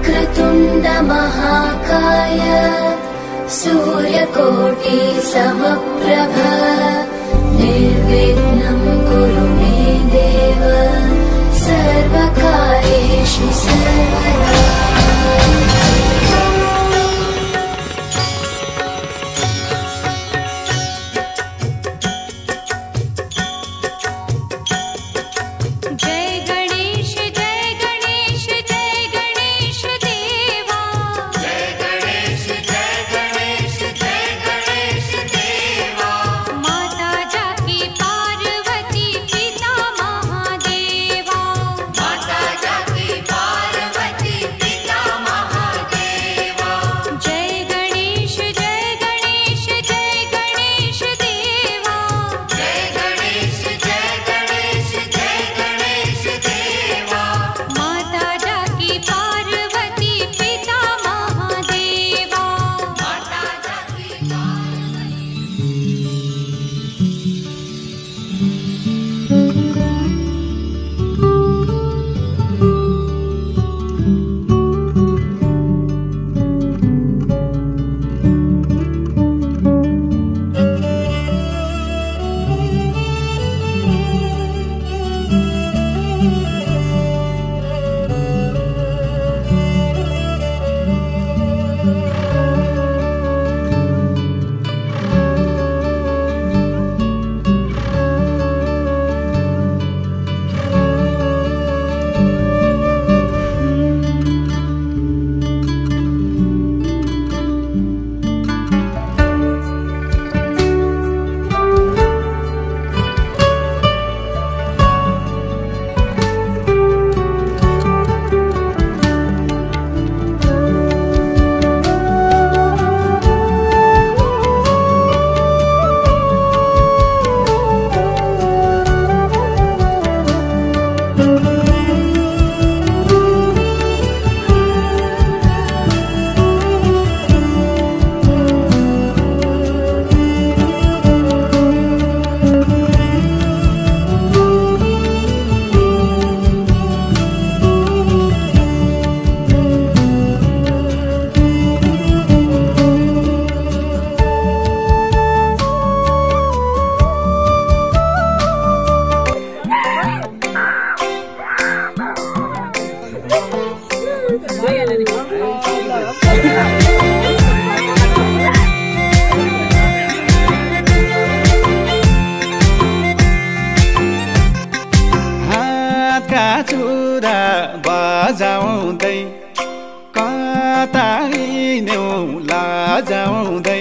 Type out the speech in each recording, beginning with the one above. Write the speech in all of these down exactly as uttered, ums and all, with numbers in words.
वक्रतुण्ड महाकाय सूर्यकोटि समप्रभ निर्विघ्नं कुरु मे देव सर्वकार्येषु सर्वदा। चुरा बजाउँदै कता हिँड्यौ लाजाउँदै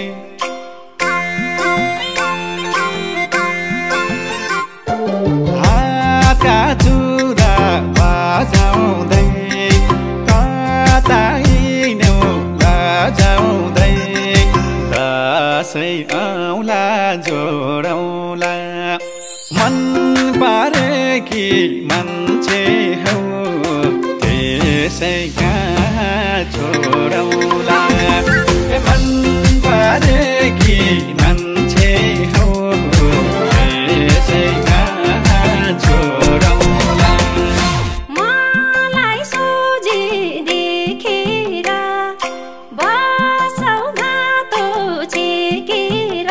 हातका चुरा बजाउँदै कता हिँड्यौ लाजाउँदै दसैँ आउला जोडौला मन पारेकी मान्छे हौ त्यसै कहाँ छोडौला मन पारेकी मान्छे हौ त्यसै कहाँ छोडौला। मलाई सोझे देखेर बसौ घातो छेकेर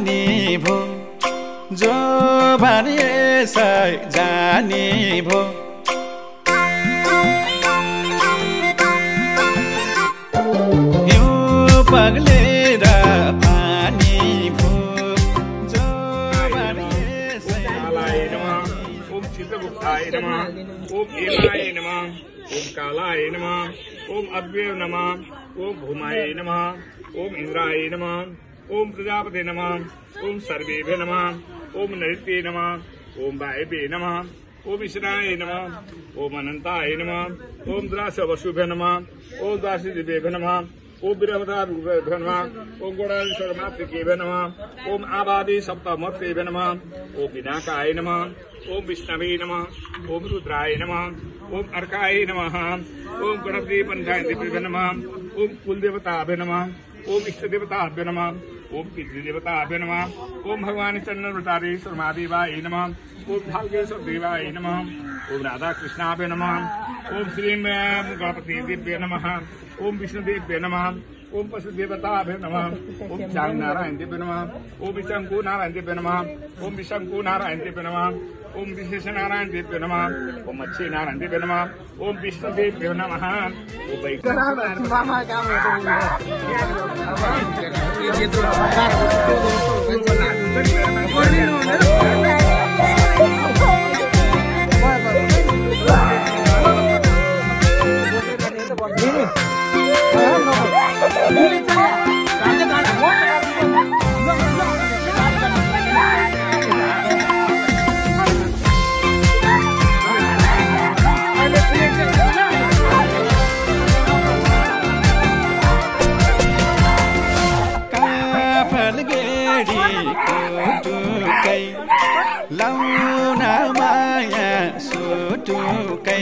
जानी भो जो भने यसै जानी भो हिउँ पग्लेर पानी भो जो भने यसै ओम चित्रगुप्ताय नमः ओम हेमाय नमः ओम कालाय नमः ओम अव्यय नमः ओम भूमाय नमः ओम इंद्राय नमः ओम प्रजापते नमः ओम सर्वेभ्य नमः ओम नृत्ये नमः ओम वायवे नमः ओम ईश्वराय नमः ओम अनंताय नमः ओम द्रास वसुभ्य नमः ओम दासी दिव्यभ्य नमः ओम वीरवतारूपेभ्य नमः ओम गौराधीश्वर मातृकेभ्य नमः ओम आबादी सप्तमूर्तेभ्य नमः ओम विनाकाय नमः ओम विष्णवे नमः ओम रुद्राय नमः ओम अर्काय नमः ओम गणपति पंचायतेभ्य नमः ओम कुलदेवताभ्य नमः ओम इष्टदेवताभ्य नमः ओम पितृदेवताभ्य नमः ओम भगवान चंद्रवतारेश्वर महादेवाय नमः ओम भाग्येश्वर देवाय नमः ओम राधा कृष्णाभ्य नमः ओम श्री गणपति देव्य नमः ओम विष्णुदेव्य नमः ओम पशुदेवताभ्य नमः ओम चांग नारायण देव्य नमः ओम विशंकु नारायण देव्य नमः ओम विशंकु नारायण देव्य नमः ओम विशेष नारायण देव्य नमः ओम अच्छे नारायण देव्य नमः ओम विष्णुदेव्य नमः लाउना माया सुटुकै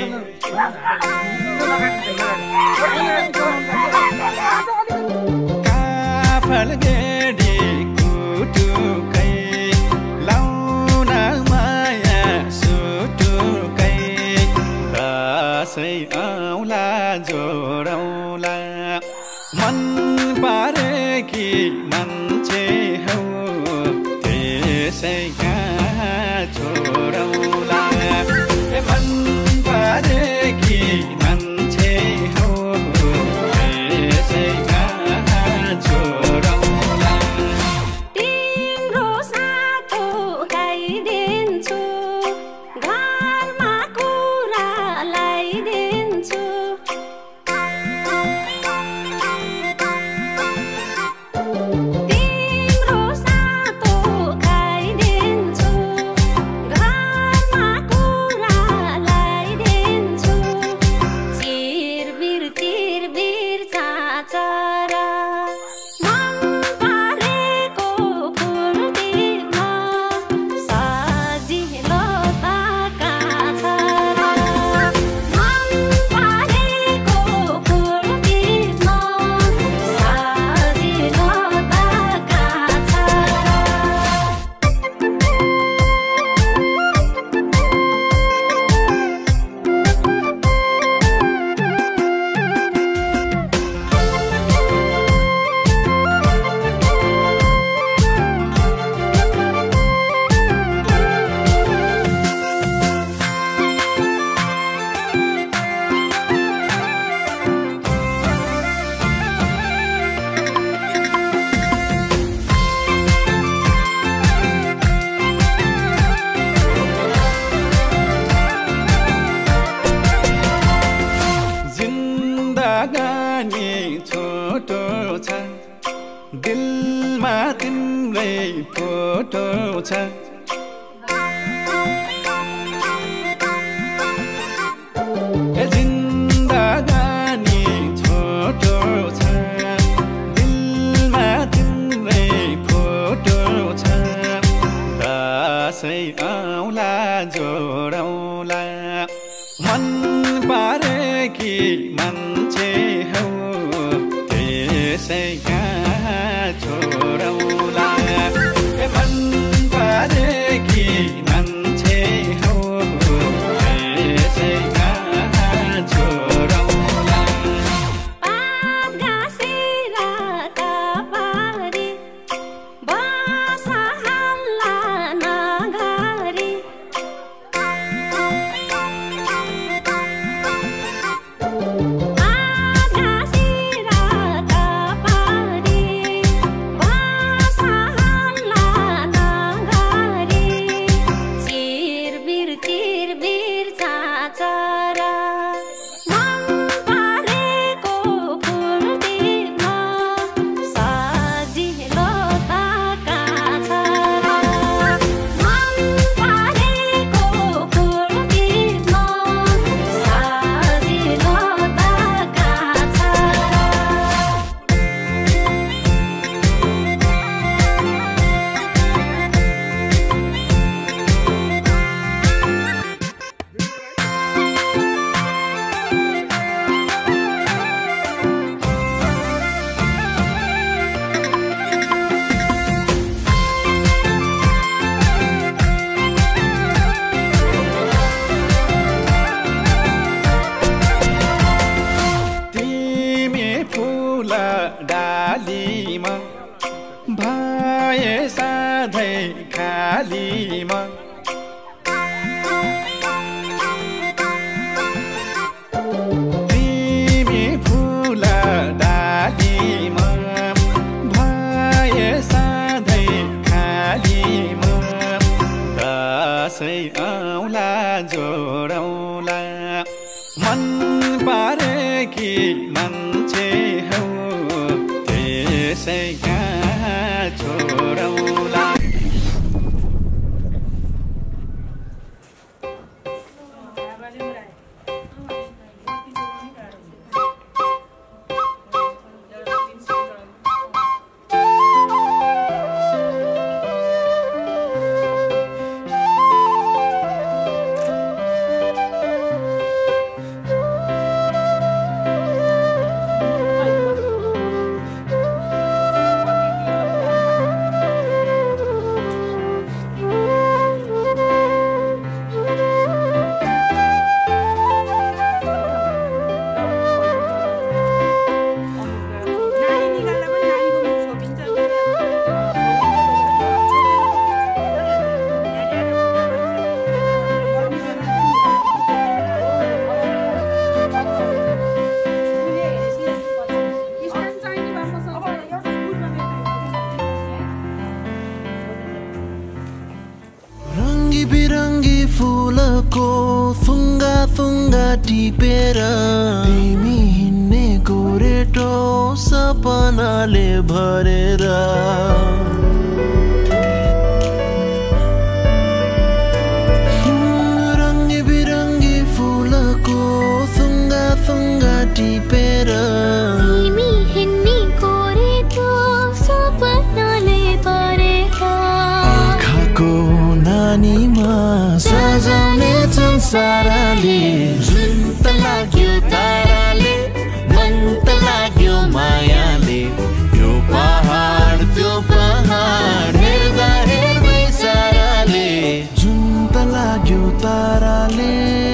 काफल गेडी कुटुकै लाउना माया सुटुकै दसैँ आउला जोडौला मन पारेकी मान्छे हौ त्यसै छोडौला मन पारेकी मान्छे हौ त्यसै छोडौला तिम्रो साथो गाइदिन्छु घरमा कुरा लगाइदिन्छु तिम्रो साथो गाइदिन्छु घरमा कुरा लगाइदिन्छु चिरबिर चिरबिर चाचर मन पारेको फुल टिप्न सजिलो त काछर मन पारेको फुल टिप्न सजिलो त काछर जिन्दगानी छोटो छ दिलमा तिम्रै फोटो छ ए जिन्दगानी छोटो छ दिलमा तिम्रै फोटो छ दसैँ आउला जोडौला मन पारेकी मान्छे हौ त्यसै छोडौला मन पारेकी मान्छे हौ त्यसै छोडौला पात घाँसेर कपारी बसा पारेकी मान्छे हौ त्यसै कहाँ छोडौला। बिरंगी फूलको थुङ्गा थुङ्गा टिपेर तिमी हिँड्ने गोरेटो सपनाले भरेर रङ्गी बिरङ्गी फूलको थुङ्गा थुङ्गा टिपेर तिमी हिँड्ने गोरेटो सपनाले भरेर आँखाको नानीमा सजाउने संसारले जुन त लाग्यो ताराले मन त लाग्यो मायाले यो पहाड त्यो पहाड हेर्दा हेर्दै साराले जुन त लाग्यो ताराले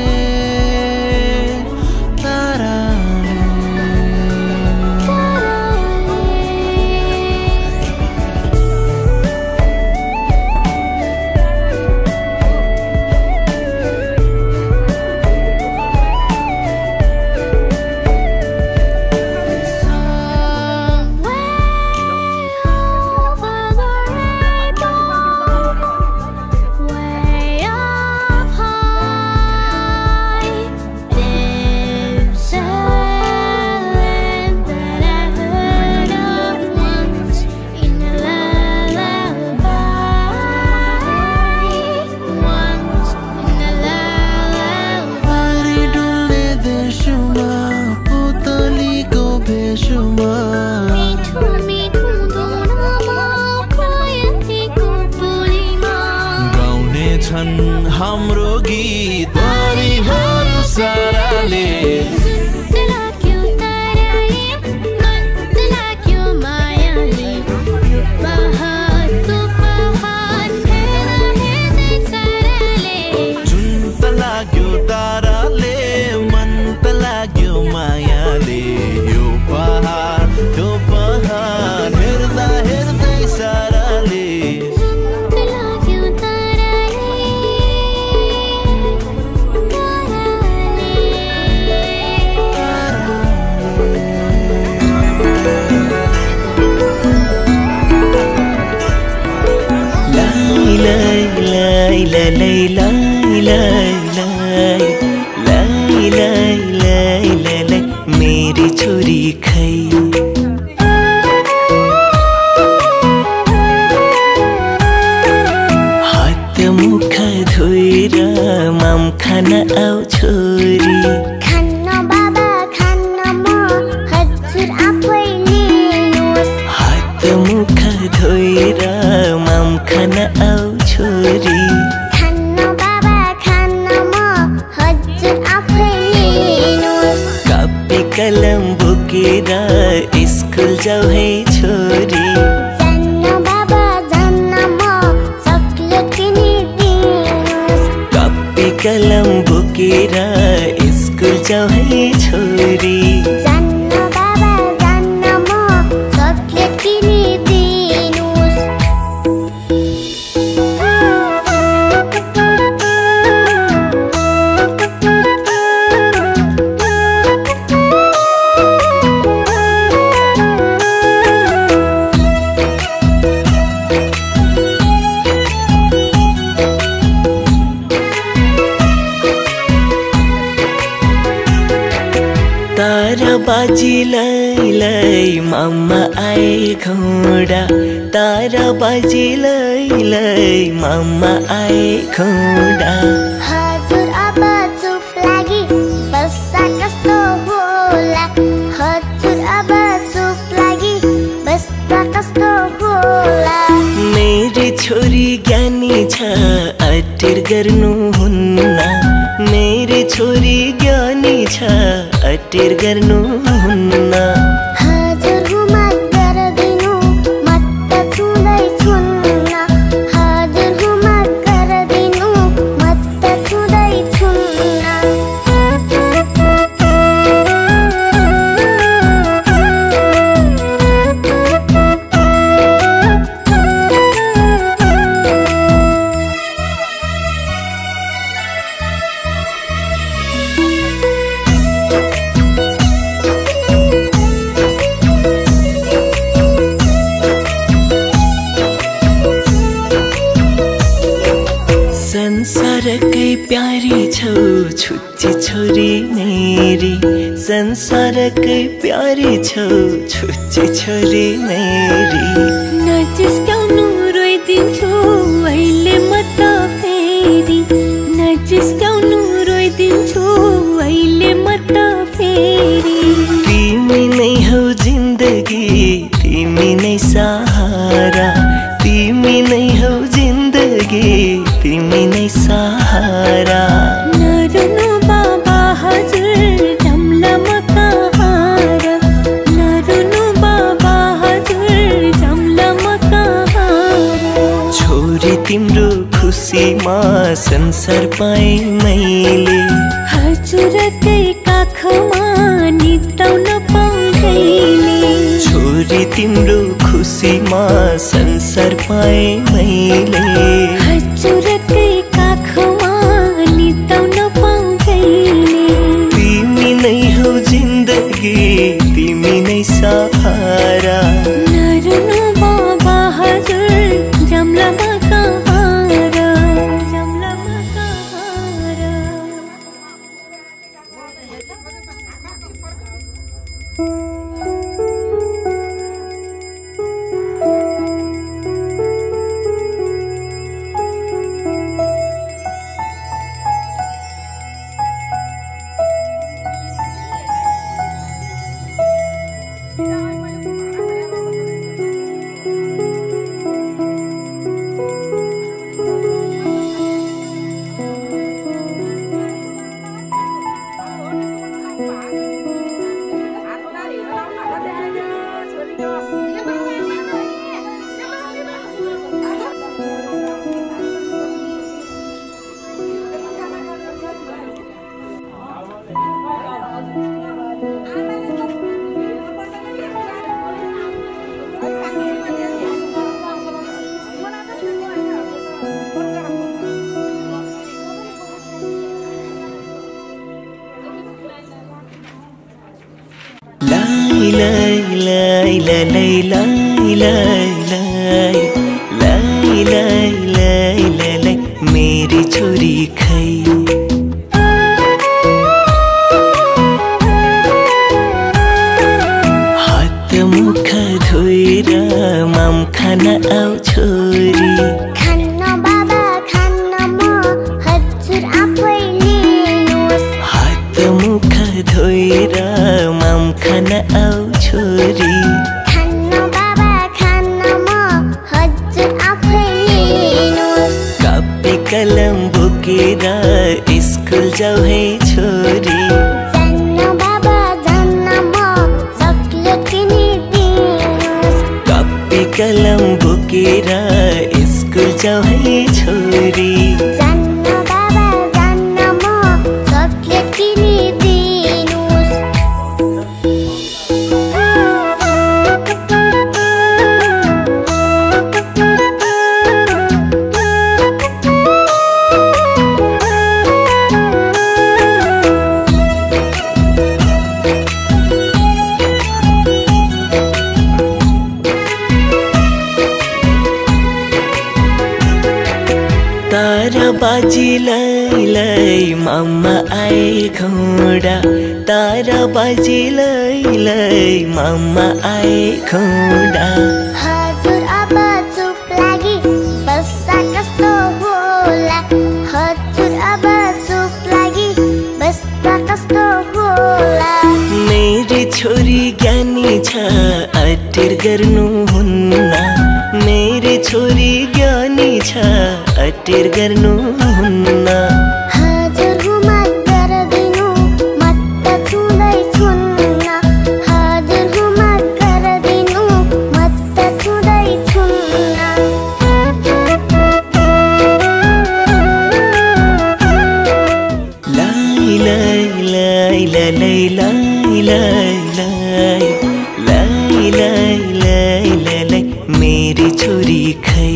हाम्रो गीत परिहरू साराले जुन त लाग्यो ताराले मन त लाग्यो मायाले यो पहाड त्यो पहाड हेर्दा हेर्दै साराले मेरी छोरी खै हात मुख धोएर माम खान आऊ छोरी खान्न बाबा खान्न म हजुर आफैले हात मुख धोएर माम खान आऊ छोरी खान्न बाबा खान्न म हजुर आफैले कापी कलम बोकेर स्कुल जाऊ है छोरी जान्न बाबा जान्न म चकलेट किनिदिनुहोस् कापी कलम बोकेर स्कुल जाऊ है छोरी जान्न बाबा जान्न म चकलेट किनिदिनुहोस् तारा बाजी लै लै मामा आए घोडा तारा बाजी लै लै मामा आए घोडा हजुर अब चुप लागि बस्दा कस्तो होला हजुर अब चुप लागि बस्दा कस्तो होला मेरी छोरी ज्ञानी छ अटेर गर्नु हुन्न मेरी छोरी ज्ञानी छ अटेर गर्नु हुन्न हजुर हुमत गर्दिनु मत छुँदै छुन्न हजुर हुमत गर्दिनु मत छुँदै छुन्न संसारकै प्यारी छौ छुच्ची छोरी मेरी संसारकै प्यारी छौ छुच्ची छोरी मेरी नजिस्क्याउनु रोइदिन्छु अहिले म त फेरि नजिस्क्याउनु रोइदिन्छु अहिले म त फेरि तिमी नै हौ जिन्दगी तिमी नै सहारा तिमी नै हौ जिन्दगी तिमी नै सहारा नरुनु बाबा हजुर जम्ला म कहाँ र नरुनु बाबा हजुर जम्ला म कहाँ र छोरी तिम्रो खुसीमा संसार पाएँ मैले हजुरकै काखमा निदाउन पाउँदैले छोरी तिम्रो खुसीमा संसार पाएँ मैले हजुरकै काखमा निदाउन पाउँदैले तिमी नै हौ जिन्दगी तिमी नै सहारा नरुनु बाबा हजुर जम्ला म कहाँ र जम्ला म कहाँ र लाई लाई लाई लाई लाई लाई लाई लाई लाई लाई लाई लाई मेरी छोरी खै हात मुख धोएर माम खान आऊ छोरी खान्न बाबा खान्न म हजुर आफै लिनुहोस् हात मुख धोएर माम खान आऊ छोरी खान्न बाबा खान्न म हजुर आफै लिनुहोस् कापी कलम बोकेर स्कुल जाऊ है छोरी जान्न बाबा जान्न म चकलेट किनिदिनुहोस् कापी कलम बोकेर स्कुल जाऊ है छोरी जान्न बाबा जान्न म चकलेट किनिदिनुहोस् मामा आए घोडा तारा बाजिलै मामा आए घोडा हजुर अब चुप लागि बस्दा कस्तो होला हजुर अब चुप लागि बस्दा कस्तो होला मेरी छोरी ज्ञानी छ अटेर गर्नुहुन्न मेरी छोरी ज्ञानी छ अटेर गर्नुहुन्न हजुर हुमत गर्दिनु मत छुँदै छुन्न हजुर हुमत गर्दिनु मत छुँदै छुन्न लाई लाई लाई लाई लाई लाई लाई लाई लाई लाई लाई लाई मेरी छोरी खै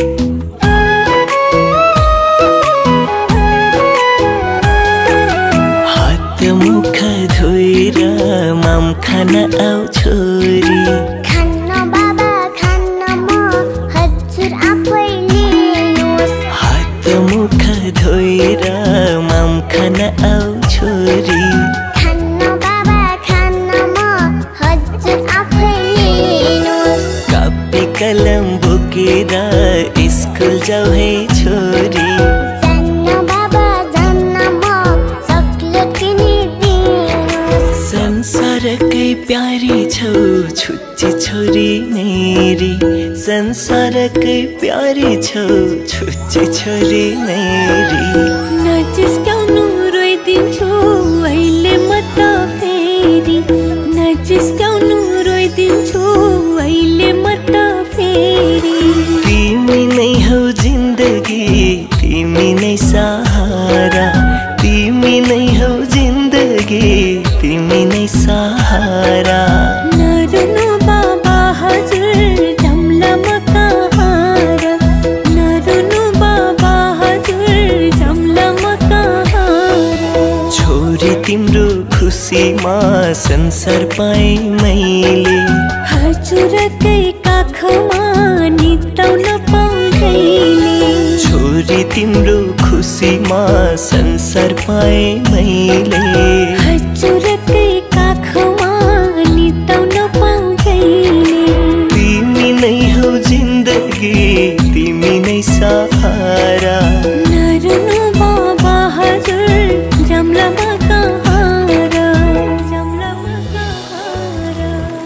हात मुख धोएर माम खान आऊ छोरी खान्न बाबा खान्न म हजुर आफै लिनुहोस् हात मुख धोएर माम खान आऊ छोरी खान्न बाबा खान्न म हजुर आफै लिनुहोस् कापी कलम बोकेर स्कुल जाऊ है छोरी जान्न बाबा जान्न म चकलेट किनिदिनुहोस् संसारकै प्यारी छौ छुच्ची छोरी मेरी संसारकै प्यारी छौ छुच्ची छोरी मेरी नजिस्काउनु रोइदिन्छु अहिले म त फेरि नजिस्काउनु रोइदिन्छु अहिले म त फेरि तिमी नै हौ जिन्दगी तिमी नै सहारा तिमी नै हौ जिन्दगी तिमी नै सहारा नरुनु बाबा हजुर जमलामा कहाँ र नरुनु बाबा हजुर जमलामा कहाँ र छोरी तिम्रो खुसीमा संसार पाएँ मैले हजुरकै काखमा निताउन पाउँदैले छोरी तिम्रो खुसीमा संसार पाएँ मैले हजुरकै काखमा निताउन पाउँदैले तिमी नै हौ जिन्दगी तिमी नै सहारा नरुनु बाबा हजुर जमलामा कहाँ र जमलामा कहाँ र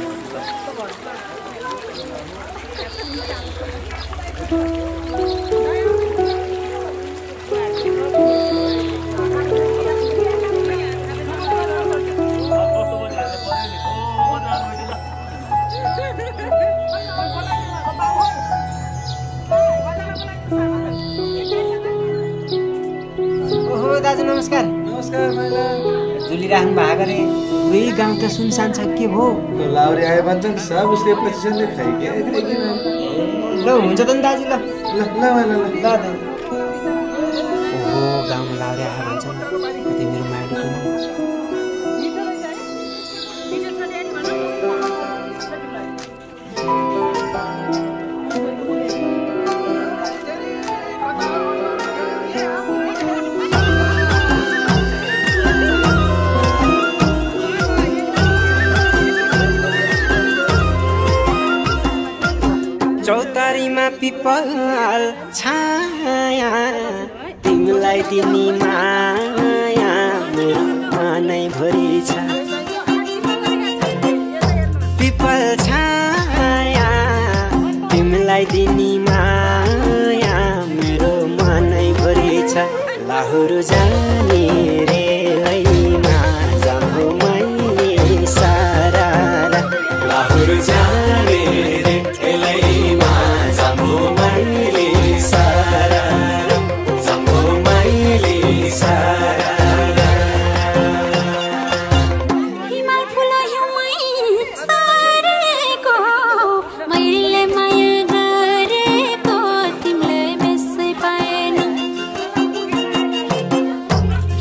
ओहो दाजु नमस्कार नमस्कार महिला झुलिराख्नु भएको रे पुरै गाउँ त सुनसान छ के भो तो लाउरे आए भन्छन् सब उसले पोजिसनले खाइके खाइके ल हुन्छ त नि दाजु ल ल ल महिला ल ल त ओहो गाउँमा लाउरे आएर भन्छन् कतै मेरो माइली किन चौतारीमा पिपल छाया तिमीलाई दिने माया मेरो मनैभरि छ पिपल छाया तिमीलाई दिने माया मेरो मनैभरि छ लाहुर जाने रेलैमा जाऊ मैले सारा लाहुर जाने रेलैमा जाऊ मैले सारा जाऊ मैले सारा हिमाल फुलायो मै सारेको मैले माया गरेको तिमीलाई बेसै पाएन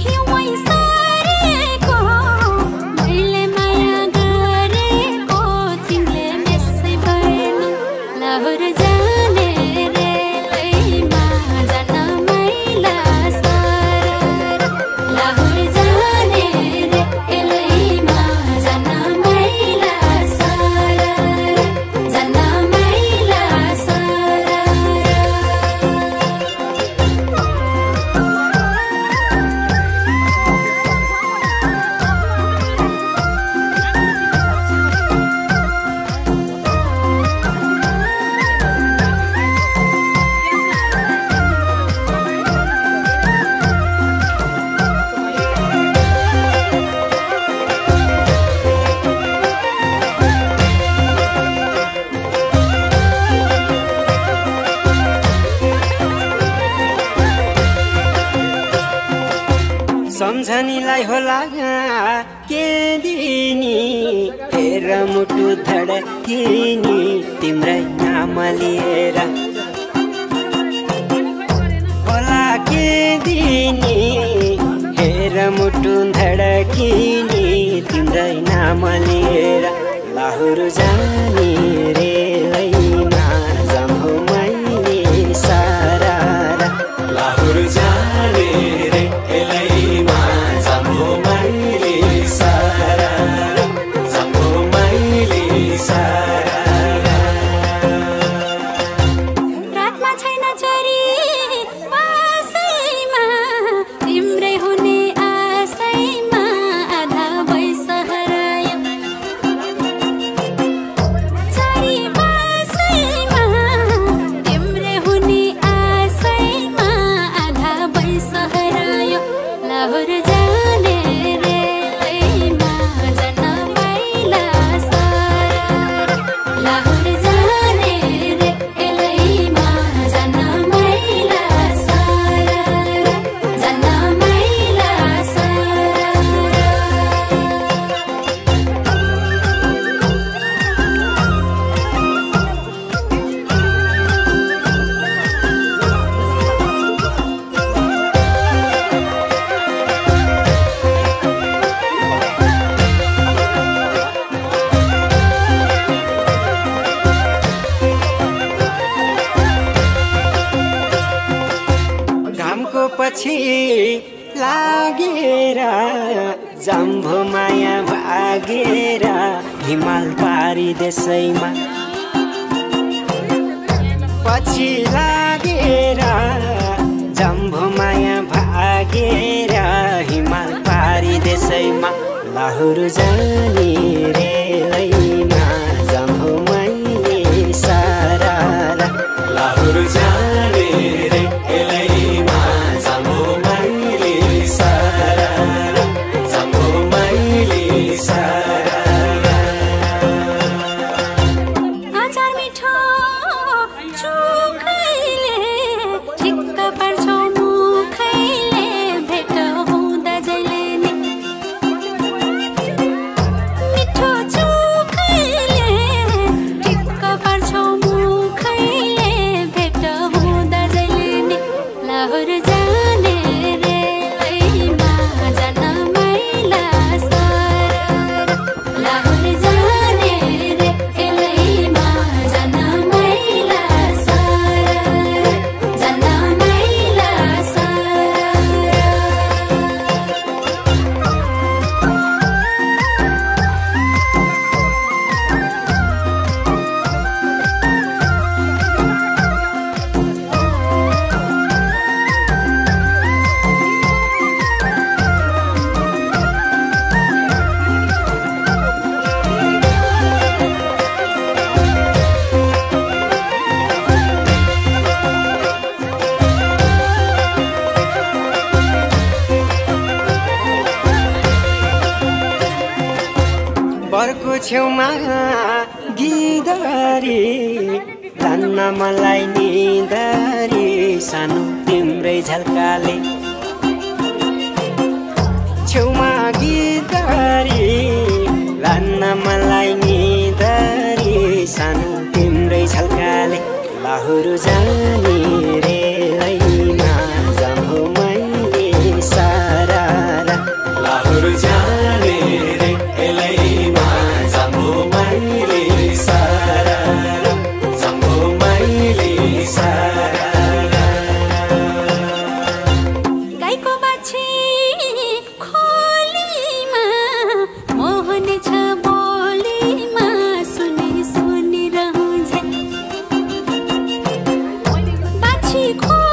मलाई होला के दिनी हेर मुटु धडकिनी तिम्रै नाम लिएर होला के दिनी हेर मुटु धडकिनी तिम्रै नाम लिएर लाहुर जाने रेलैमा जाम्भो मैले सारा लाहुर जाने रेलैमा जाम्भो मैले सारा जाम्भो मैले सारा रातमा छैन चरी पासैमा तिम्रै हुने आशैमा आधा बैस हरायो चरी पासैमा तिम्रै हुने आशैमा आधा बैस हरायो लाहुर जाने रेलैमा जान पाइला सारा लाहुर जाने रेलैमा जान पाइला सारा जान पाइला सारा घामको पछि लागेर जाम्भो माया भागेर हिमाल पारी देशैमा पछि लागेर जाम्भो माया भागेर हिमाल पारी देशैमा लाहुर जाने रेलैमा जाम्भो मैले सारा लाहुर जाने रेलैमा जाम्भो मैले सारा जाम्भो मैले सारा आचार मिठो चोखैले ठिक्क पार्छौ मुखैले भेट हुँदा जहिले नि मिठो चोखैले ठिक्क पार्छौ मुखैले भेट हुँदा जहिले नि लाहुर जाने रेलैमा जान माइला सारा लाहुर जाने रेलैमा जान माइला सारा जान माइला सारा बरको छेउमा गिदरी लान्न मलाई निदरी सानो तिम्रै झल्काले छेउमा गिदरी लान्न मलाई निदरी सानो तिम्रै झल्काले लाहुर जाने रेलैमा जाम्भो मैले सारा लाहुर जाने रेलैमा जाम्भो मैले सारा जाम्भो मैले सारा गाईको बाछी खोलीमा मोहन छ बोलीमा सुनि सुनि रहन्छ बाछी खो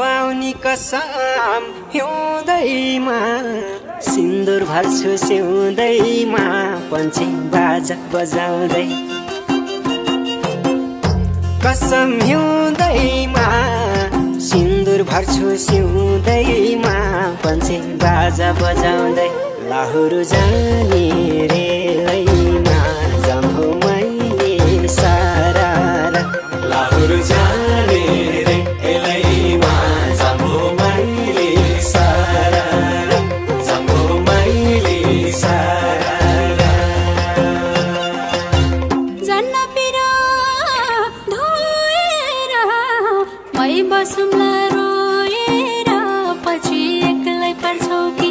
नपाउने कसम हिउँदैमा सिन्दुर भर्छु सिउँदैमा पन्छे बाजा बजाउँदै कसम हिउँदैमा सिन्दुर भर्छु सिउँदैमा पन्छे बाजा बजाउँदै लाहुरु जाने रेलैमा जाम्फो मैले सारा लाहुरु जाने रेलैमा जाम्फो मैले सारा जाम्फो मैले सारा जन्न पिरा धोएर मै बसुम्ला रोएर पछि एक्लै पर्छौ कि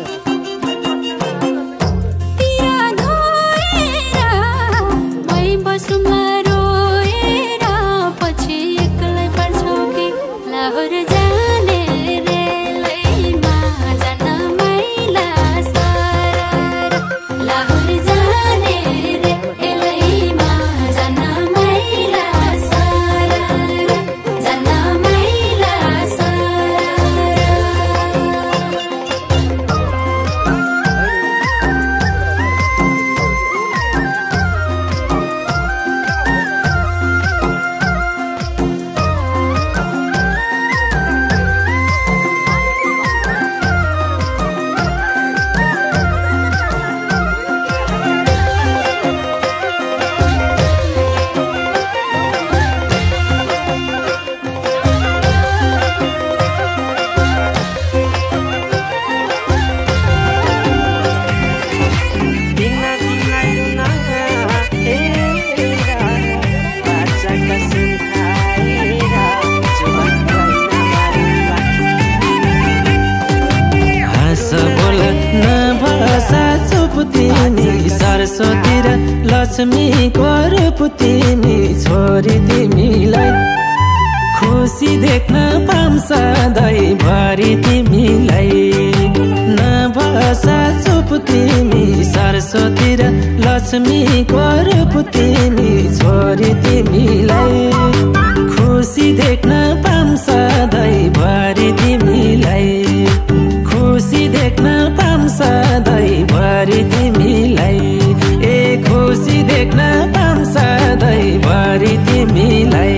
सरस्वती र लक्ष्मीको रूप तिमी छोरी तिमीलाई खुसी देख्न पाऊँ सधैँभरि तिमीलाई नभसा चुप तिमी सरस्वती र लक्ष्मीको रूप तिमी छोरी तिमीलाई खुसी देख्न पाऊँ सधैँभरि तिमीलाई खुसी देख्न पाऊँ सधैँभरि तिमीलाई ए खुसी देख्न पाऊँ सधैँभरि तिमीलाई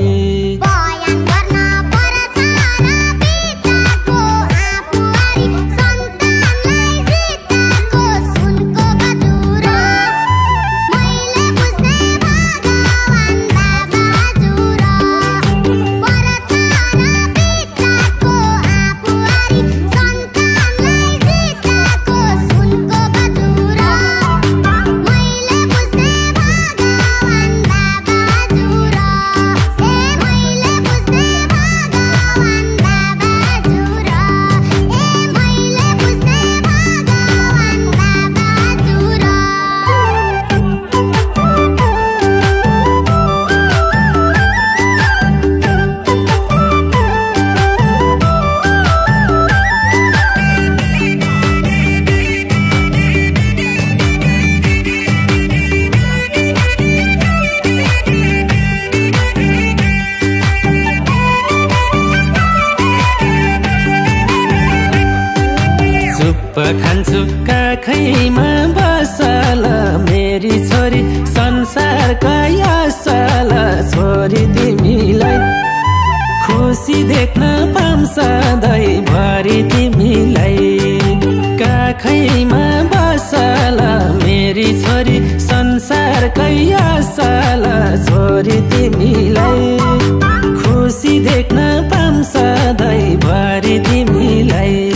खान्छु काखैमा बसल मेरी छोरी संसारका असल छोरी तिमीलाई खुसी देख्न पाऊँ सधैँभरि तिमीलाई काखैमा बसल मेरी छोरी संसारकै असल छोरी तिमीलाई खुसी देख्न पाऊँ सधैँभरि तिमीलाई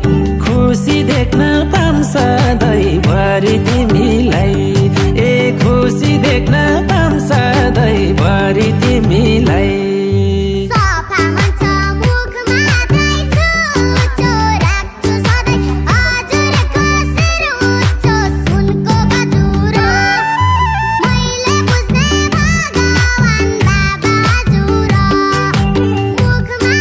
खुसी देख्न पाऊँ सधैँभरि तिमीलाई ए खुसी देख्न पाऊँ सधैँभरि तिमीलाई मुखमा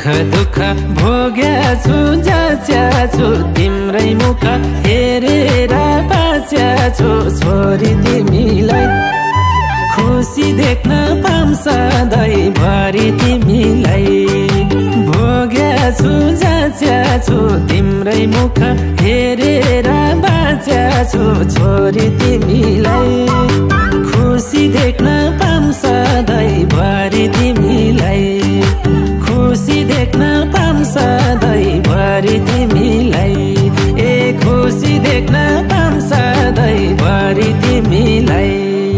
दुःख भोग्या छु जाच्या छु तिम्रै मुख हेरेर बाँच्या छु छोरी तिमीलाई खुसी देख्न पाम सधैँ भरि तिमीलाई भोग्या छु जाच्या छु तिम्रै मुख हेरेर बाँच्या छु छोरी तिमीलाई खुसी देख्न पाम सधैँ भरि तिमीलाई खुसी देख्न पाम सधैँ भरि तिमीलाई ए खुसी देख्न पाम सधैँ भरि तिमीलाई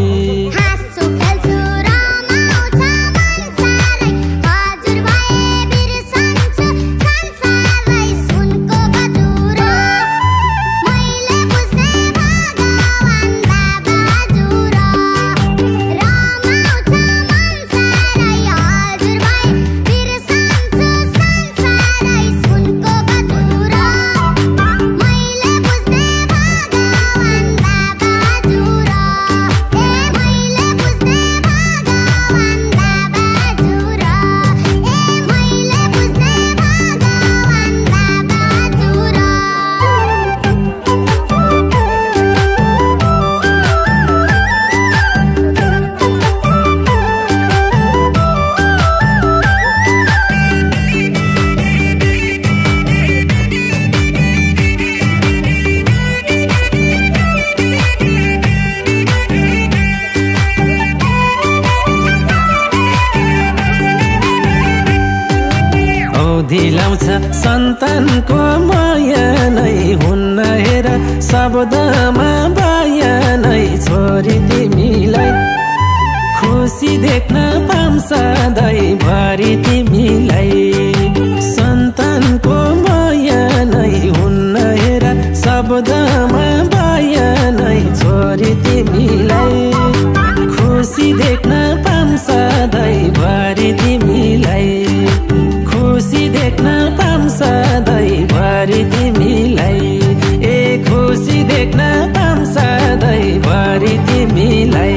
दिलाउँछ सन्तानको माया नै हुन्न हेर शब्दमा बाया नै छोरी तिमीलाई खुसी देख्न पाम सधैँ भरि तिमीलाई सन्तानको माया नै हुन्न हेर शब्दमा बाया नै छोरी तिमीलाई खुसी देख्न पाम सधैँ भरि तिमीलाई खुसी देख्न पाम सधैँ भरि तिमीलाई ए खुसी देख्न पाम सधैँ भरि तिमीलाई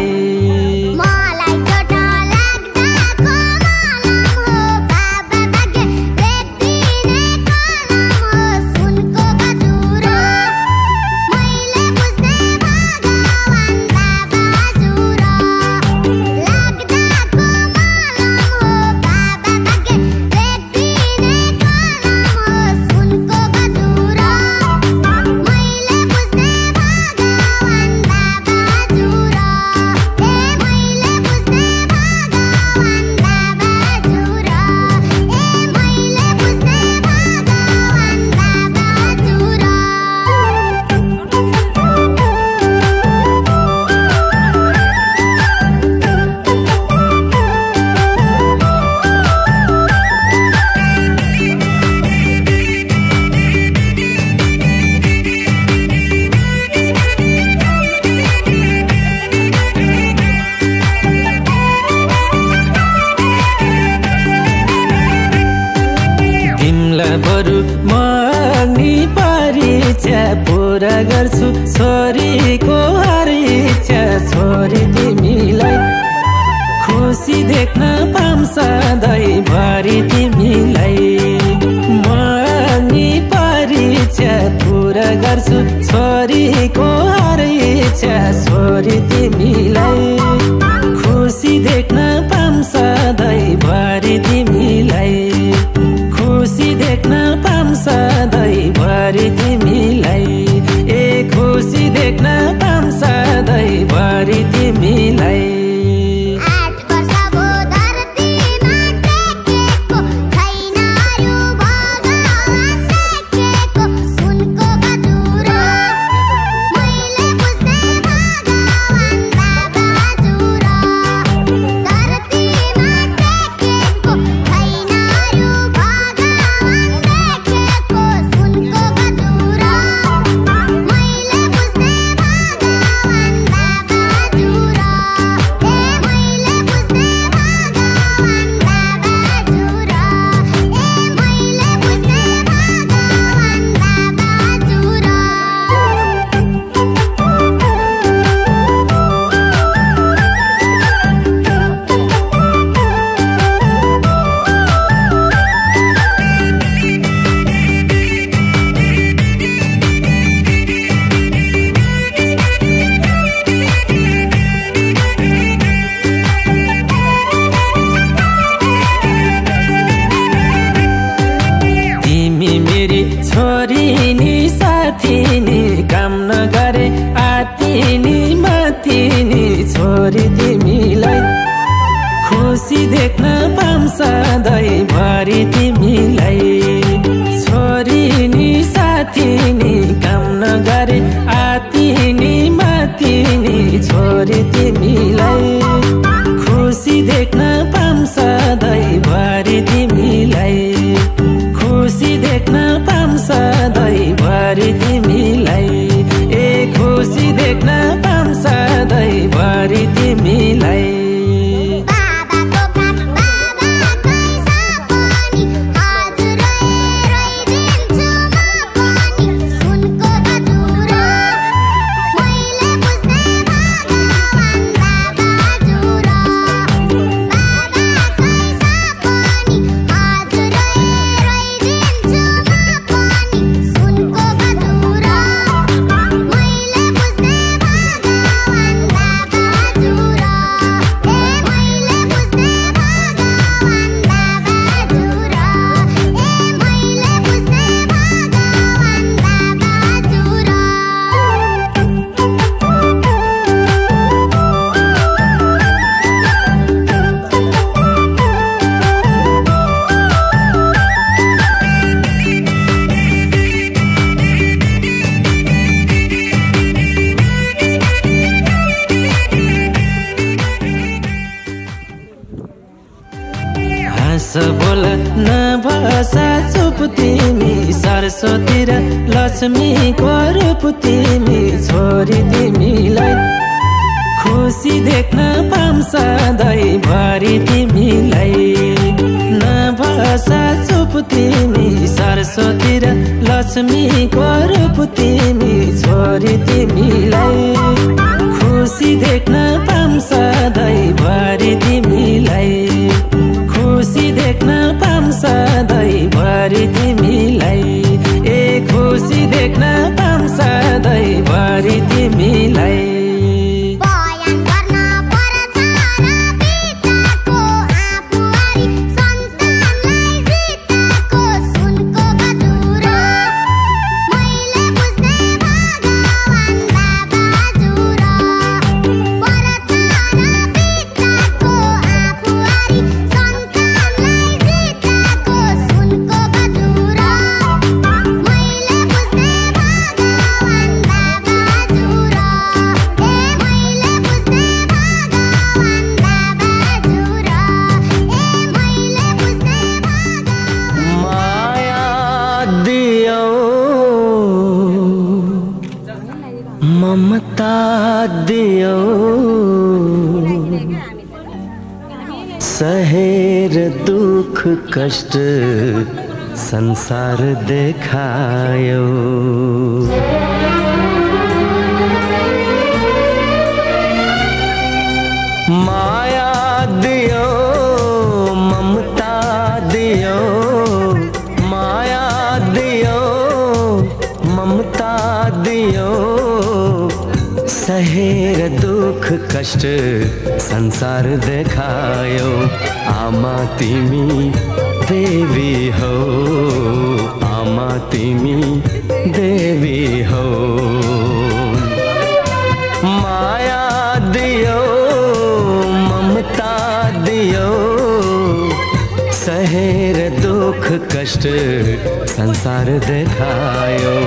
बरु माग्ने परीक्षा पुरा गर्छु छोरीको हर इच्छा छोरी तिमीलाई खुसी देख्न पाम सधैँ भरि तिमीलाई माग्ने परीक्षा पुरा गर्छु छोरीको हर इच्छा छोरी तिमीलाई खुसी देख्न पाम सधैँ भरि तिमीलाई खुसी देख्न पाम सधैँ भरि तिमीलाई ए खुसी देख्न पाम सधैँ भरि तिमीलाई धरती खुसी देख्न पाऊँ सधैँभरि तिमीलाई। छोरी नि साथी नि काम नगरे आती नि माथि नि छोरी तिमीलाई। खुसी देख्न पाऊँ सधैँभरि तिमीलाई। खुसी देख्न पाऊँ सधैँभरि तिमीलाई। ए खुसी देख्न पाऊँ सधैँभरि तिमीलाई। बोल नभसा चुप तिमी सरस्वती र लक्ष्मीको रूप तिमी छोरी तिमीलाई। खुसी देख्न पाऊँ सधैँभरि तिमीलाई। नभसा चुप तिमी सरस्वती र लक्ष्मीको रूप तिमी छोरी तिमीलाई। खुसी देख्न पाऊँ सधैँभरि तिमीलाई। खुसी देख्न पाऊँ सधैँभरि तिमीलाई। ए खुसी देख्न पाऊँ सधैँभरि तिमीलाई। सहेर दुख कष्ट संसार देखायो। माया दियो ममता दियो। माया दियो ममता दियो। सहेर दुख कष्ट संसार देखायो। आमा तिमी देवी हो। आमा तिमी देवी हो। माया दियो ममता दियो। सहेर दुख कष्ट संसार देखायो।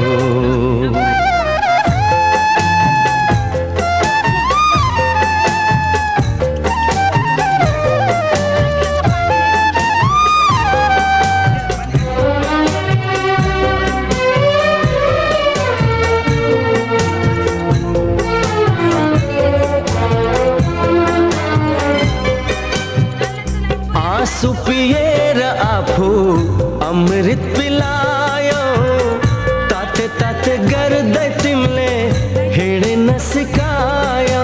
आँसु पिएर आफू अमृत पिलायो। ताते ताते गर्दै तिमीले हिँड्न सिकायो।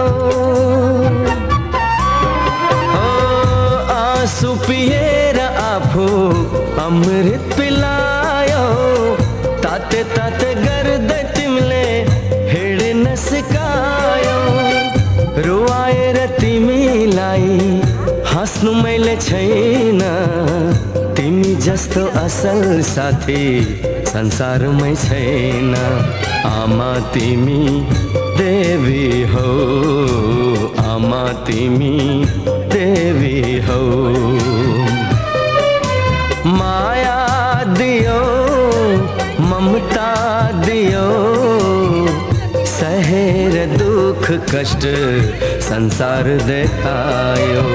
ओ आँसु पिएर आफू अमृत पिलायो। ताते ताते गर्दै तिमीले हिँड्न सिकायो। रुवाएर तिमीलाई हाँस्नु मैले छैन। तिमी जस्तो असल साथी संसारमै छैन। आमा तिमी देवी हो। आमा तिमी देवी हौ। माया दियो ममता दियो सहेर दुख कष्ट संसार देखायो।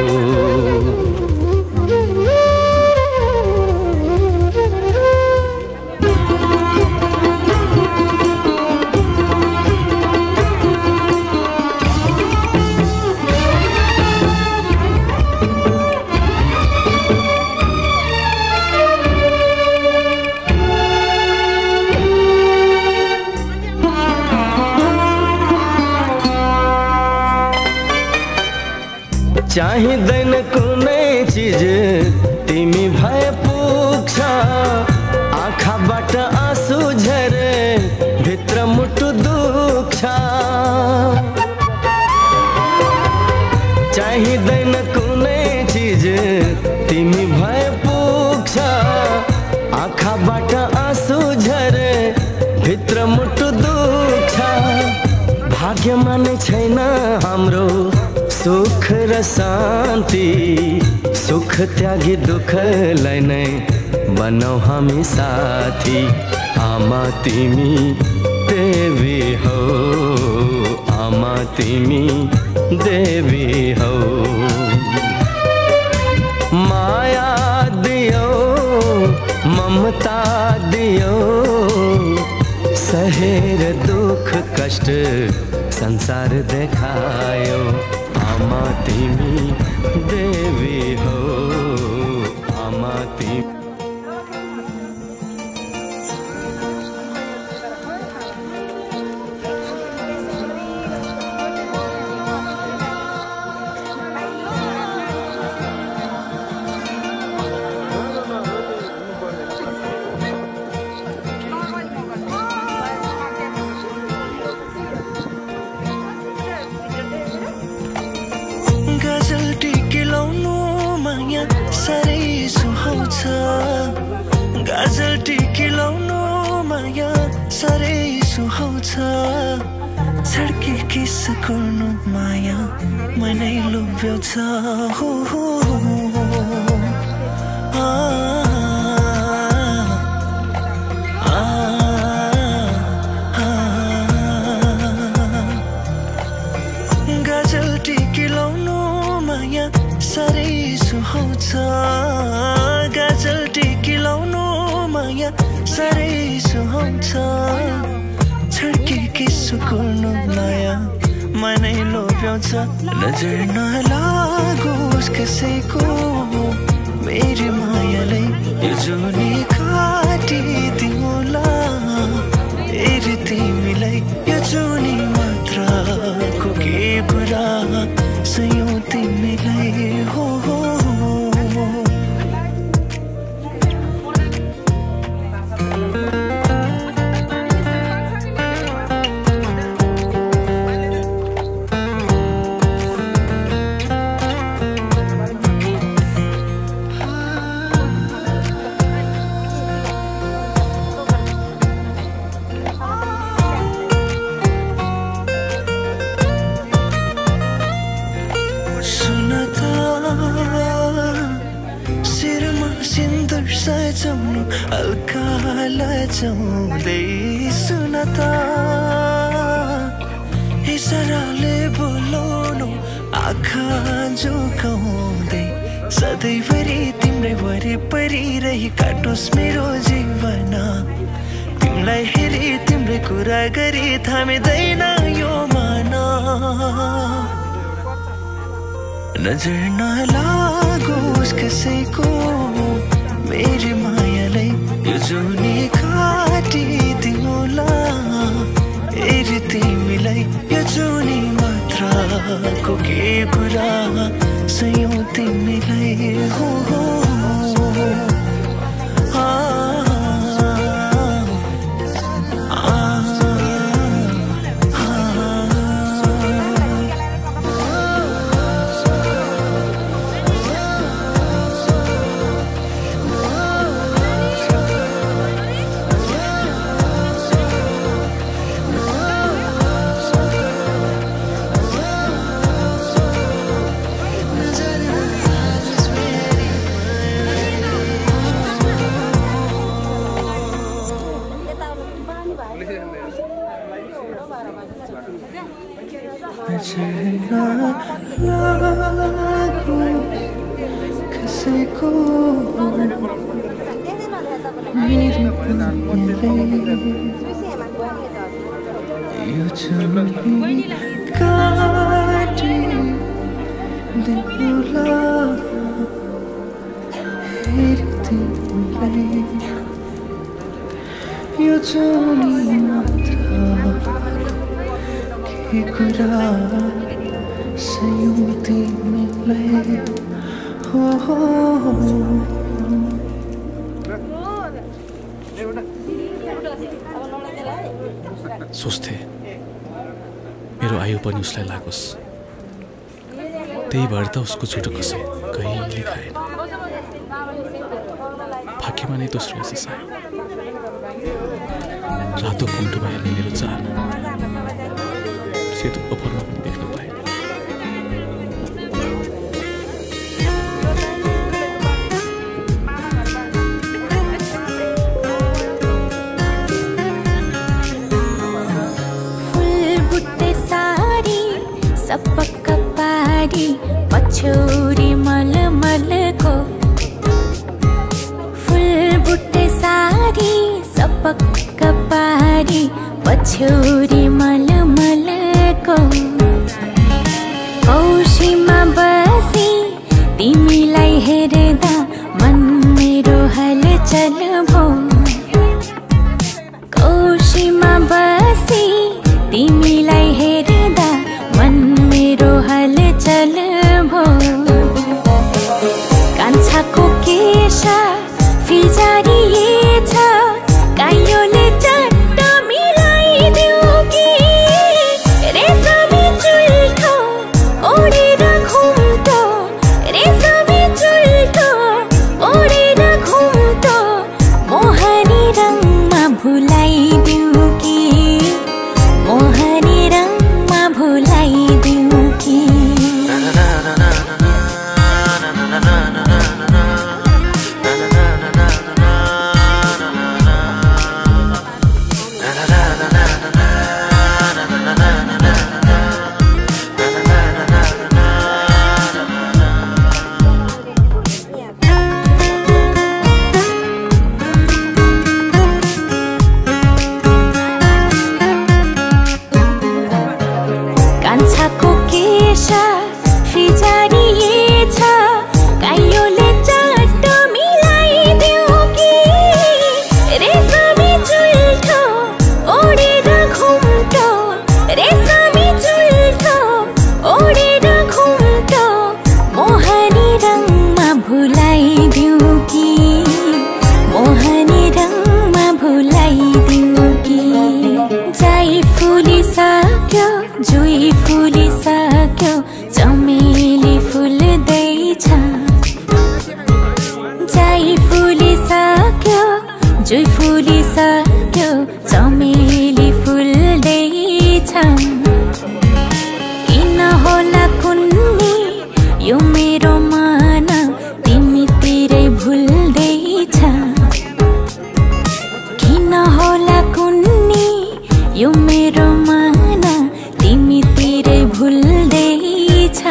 चाहिँदैन कुनै चिज तिमी भए पुग्छ। आँखाबाट आँसु झरे भित्र मुटु दुख्छ। चाहिँदैन कुनै चिज तिमी भए पुग्छ। आँखाबाट आँसु झरे भित्र मुटु दुख्छ। भाग्यमा नै छैन हाम्रो सुख र शान्ति। सुख त्यागी दुःखलाई नै बनाऊ हामी साथी। आमा तिमी देवी हौ, आमा तिमी देवी हौ। माया दियो ममता दियो सहेर दुख कष्ट संसार देखायो। आमा तिमी देवी हो, आमा तिमी। गाजल टिकी लाउनु माया साह्रै सुहाउँछ। छड्के किस गर्नु माया मनै लोभ्याउँछ। हो हो आ आ गाजल टिकी लाउनु माया साह्रै सुहाउँछ। गाजल टिकी लाउनु माया साह्रै सुहाउँछ। छड्के किस गर्नु माया मनै लोभ्याउँछ। नजर नलागोस् कसैको मेरी मायालाई यो जुनी काटिदिउँला। हेरी तिमीलाई यो जुनी मात्रको के कुरा सयौँ तिमीलाई। हो हो सजाउनु हल्का लजाउँदै सुन त इसाराले बोलाउनु आँखा झुकाउँदै सधैँभरि तिम्रै वरिपरि रही काटोस् मेरो जीवन। तिमीलाई हेरी तिम्रै कुरा गरी थामिँदैन यो मन। नजर नलागोस् कसैको मेरी मायालाई यो जुनी काटिदिउँला। हेरी तिमीलाई यो जुनी मात्रको के कुरा सयौँ तिमीलाई। हो हो आ नजर कसैको मेरी यो चुली काटी देउला फेरि तिमीलाई यो चुली मात्र के कुरा सयौं तिमीलाई हो हो सोच्थे मेरो आयु पनि उसलाई लागोस्, त्यही भएर त उसको झुटो कसै कहिले खाएन। फाकेमा नै दोस्रो सायो रातो कुण्ठोमा हेर्ने मेरो चाहना सेतो कपालमा पनि देख्न पाएँ। सपक्क पारी पछौरी मलमलको फुल बुट्टे सारी सपक्क पारी पछौरी मलमलको कौशीमा बसी तिमीलाई हेर्दा मन मेरो हलचल भो। कौशीमा बसी तिमीलाई हेर्दा मन मेरो हलचल भो। कान्छाको केश फिजारिएछ काइयोले चट्ट मिलाइदेऊ कि रेशमी चुल्ठो ओढेर घुम्टो रेशमी चुल्ठो ओढेर घुम्टो मोहनी रङमा भुलाइदेऊ कि मोहनी रङमा भुलाइदेऊ कि। कान्छाको केश फिजारिएछ काइयोले चट्ट मिलाइदेऊ कि रेशमी चुल्ठो ओढेर घुम्टो रेशमी चुल्ठो ओढेर घुम्टो मोहनी रङमा भुलाइदेऊ कि मोहनी रङमा भुलाइदेऊ कि। जाई फुलिसक्यो जुई फुलिसक्यो चमेली फुल्दैछ जाई फुलिसक्यो जुई फुलिसक्यो चमेली फुल्दैछ। किन होला कुन्नी यो मेरो मन तिमीतिरै भुल्दैछ किन होला कुन्नी यो मेरो मन तिमीतिरै भुल्दैछ।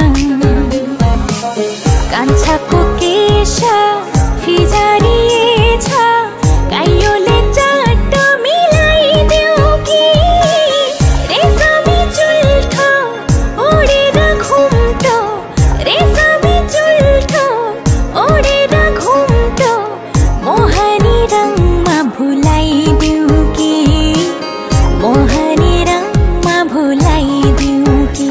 कान्छाको केश फिजारिएछ काइयोले चट्ट मिलाइदेऊ कि रेशमी चुल्ठो ओढेर घुम्टो रेशमी चुल्ठो ओढेर घुम्टो मोहनी रङमा भुलाइदेऊ कि मोहनी रङमा भुलाइदेऊ कि।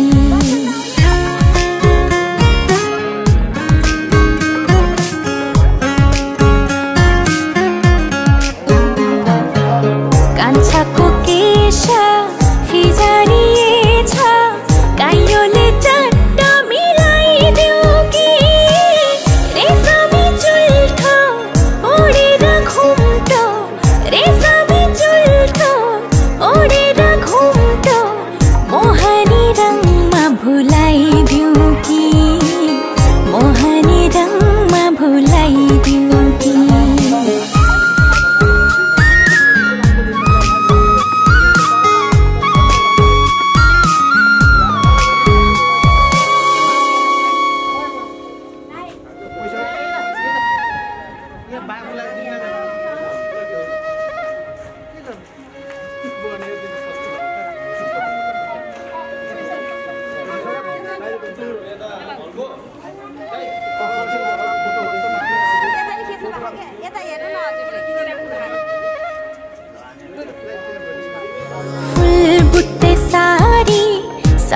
कान्छाको केश फिजारिएछ काइयोले चट्ट मिलाइदेऊ कि रेशमी चुल्ठो ओढेर घुम्टो रेशमी चुल्ठो ओढेर घुम्टो मोहनी रङमा भुलाइदेऊ कि मोहनी रङमा भुलाइदेऊ कि।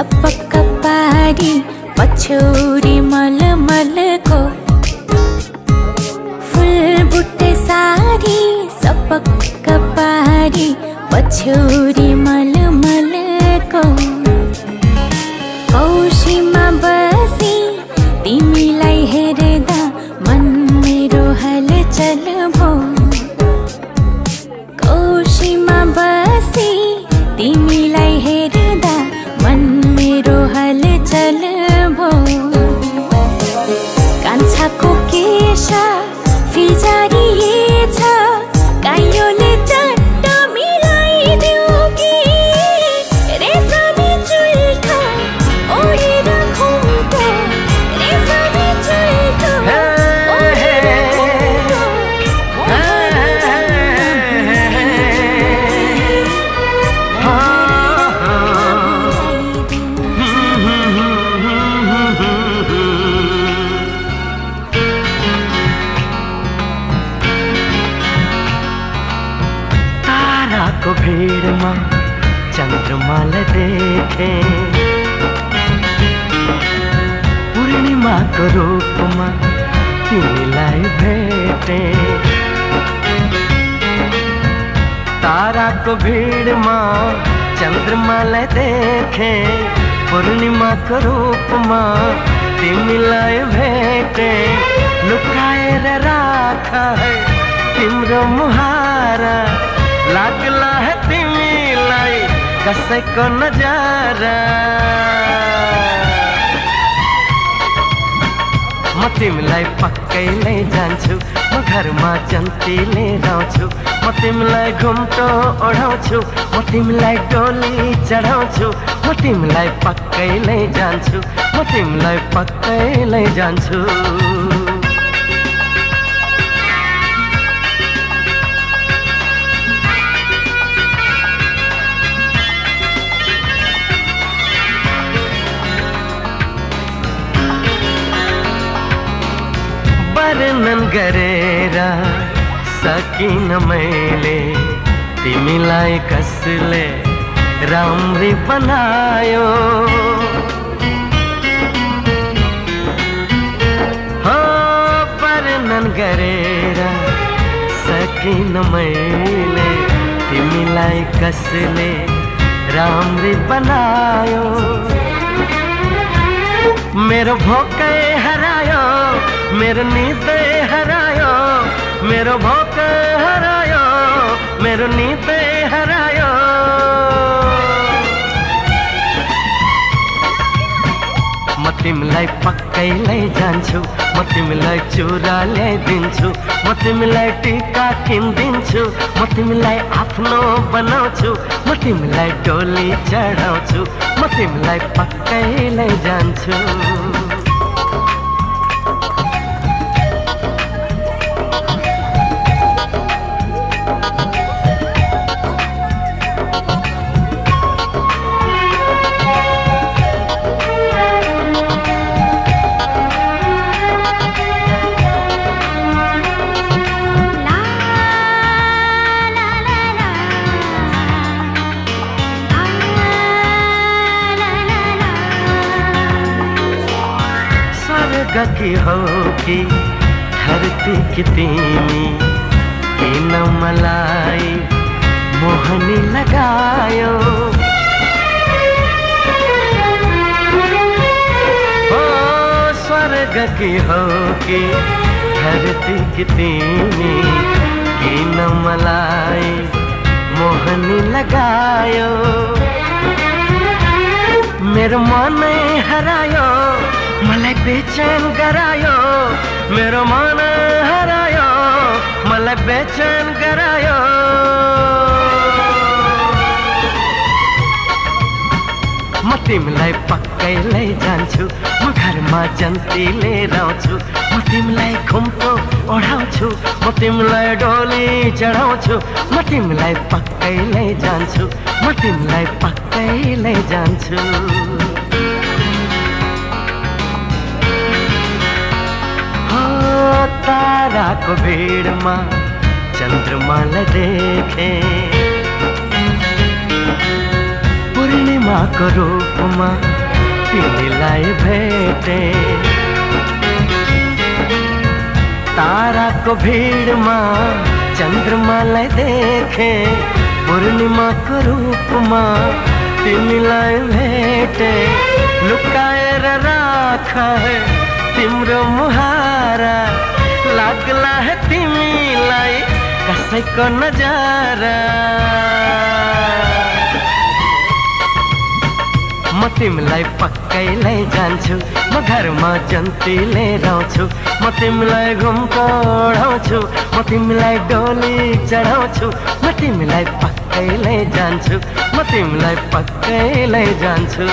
सपक्क पारी पछौरी मलमलको फुल बुट्टे सारी सपक्क पारी पछौरी मलमलको औसीमा बसी तिमीलाई हेर्दा मन मेरो हलचल भो औसीमा बसी तिमीलाई हेर्दा मन मेरो हलचल भो कान्छाको केश फिजारिएछ काइयोले चट्ट मिलाइदेऊ कि रेशमी चुल्ठो ओढेर घुम्टो रेशमी चुल्ठो ओढेर घुम्टो को भीड़मा चंद्रमालाई देखे पूर्णिमा को रूपमा तिमीलाई भेटे तारा को भीड़मा चंद्रमालाई देखे पूर्णिमा को रूपमा तिमीलाई भेटे लुकाएर राखा है तिम्रो मुहारा लाग्ला है तिमीलाई कसैको नजारा म तिमीलाई पक्कै लैजान्छु म घरमा जन्ती लिएर आउँछु म तिमीलाई घुम्टो ओढाउँछु म तिमीलाई डोली चढाउँछु म तिमीलाई पक्कै लैजान्छु म तिमीलाई पक्कै लैजान्छु वर्णन गरेर सकिन मैले तिमीलाई कसले राम्री बनायो हो वर्णन गरेर सकिन मैले तिमीलाई कसले राम्री बनायो मेरो भोकै हरायो मेरो निदै हरायो मेरो भोक हरायो मेरो निदै हरायो म तिमीलाई पक्कै लैजान्छु म तिमीलाई चुरा ल्याइदिन्छु म तिमीलाई टिका किनिदिन्छु म तिमीलाई आफ्नो बनाउँछु म तिमीलाई डोली चढाउँछु म तिमीलाई पक्कै लैजान्छु की हो कि धरती की तिमी किन मलाई मोहनी लगायो ओ स्वर्ग की हो कि धरती की तिमी किन मलाई मोहनी लगायो मेरो मन हरायो मलाई बेचैन गरायो मेरो मन हरायो मलाई बेचैन गरायो म तिमीलाई पक्कै लैजान्छु म घरमा जन्ती लिएर आउँछु म तिमीलाई घुम्टो ओढाउँछु म तिमीलाई डोली चढाउँछु म तिमीलाई पक्कै लैजान्छु म तिमीलाई पक्कै लैजान्छु तारा को भीड़मा चंद्रमालाई देखे पूर्णिमा को रूपमा तिमीलाई भेटे ताराको भिडमा चन्द्रमालाई देखे पूर्णिमाको रूपमा तिमीलाई भेटे लुकाएर राख है तिम्रो मुहारा लाग्ला है तिमीलाई कसैको नजारा म तिमीलाई पक्कै लैजान्छु म घरमा जन्ती लिएर आउँछु म तिमीलाई घुम्को ओढाउँछु म तिमीलाई डोली चढाउँछु म तिमीलाई पक्कै लैजान्छु म तिमीलाई पक्कै लैजान्छु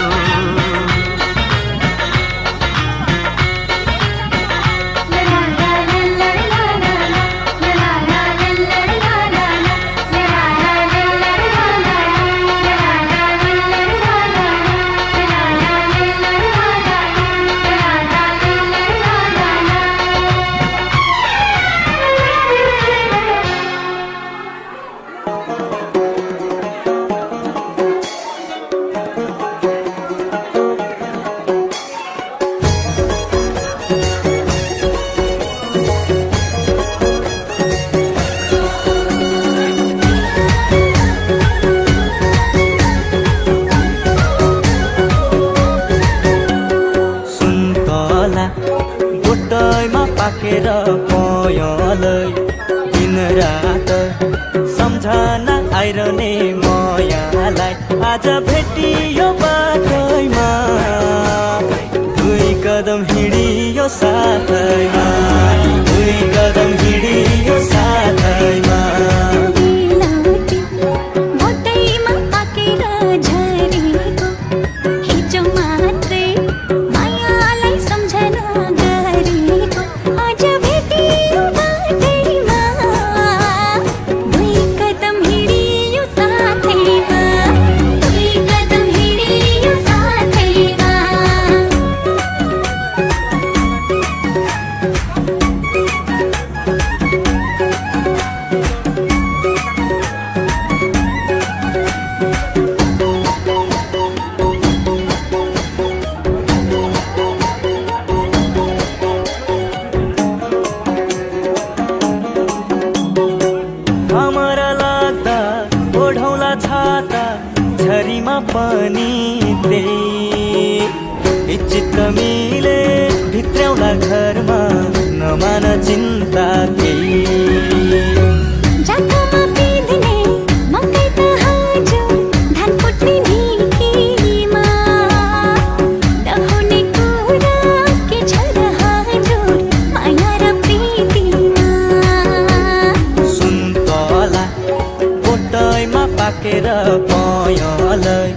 सम्झना आइरहने मायालाई आज भेटियो बाटैमा दुई कदम हिँडियो साथैमा दुई कदम हिँडियो साथैमा मिले भित्र्याउला घरमा नमान चिन्ता केही जातोमा पिँध्ने मकै त हजुर धान फुट्ने ढिकीमा नहुने कुरा के छ र हजुर माया र प्रीतिमा सुन्तला बोटैमा पाकेर पयलै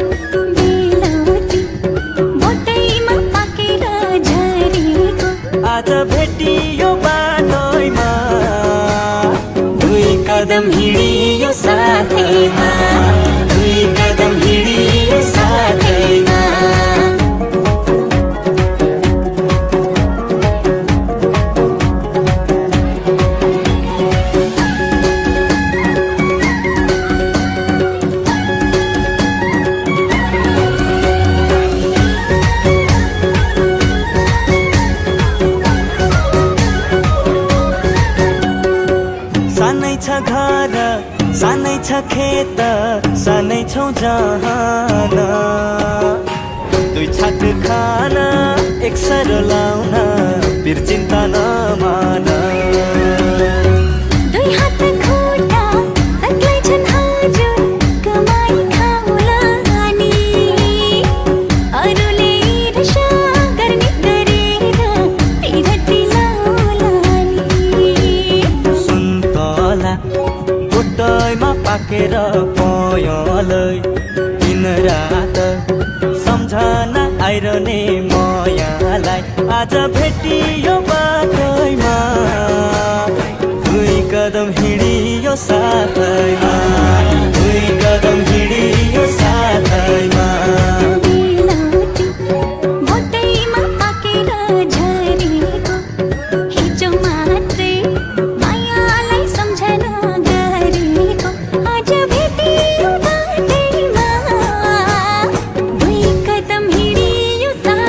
आज भेटियो बाटैमा दुई कदम हिँडियो साथैमा दुई कदम हिँडियो साथैमा घर सानै छ खेत सानै छौ जहान दुई छाक खान एक सरो लाउन पिर चिन्ता नमान दुई हात खुट्टा सक्लै छन् हजुर कमाई खाउला नि अरूले ईर्ष्या गर्ने गरेर पिरती लाउला नि सुन्तला बोटैमा पाकेर पयलै दिन रात सम्झना आइरहने मायालाई आज भेटियो बाटैमा दुई कदम हिँडियो साथैमा दुई कदम हिँडियो साथैमा बोटैमा पाकेर झरेको हिजो मात्रै मायालाई सम्झना गरेको आज भेटियो बाटैमा दुई कदम हिँडियो साथैमा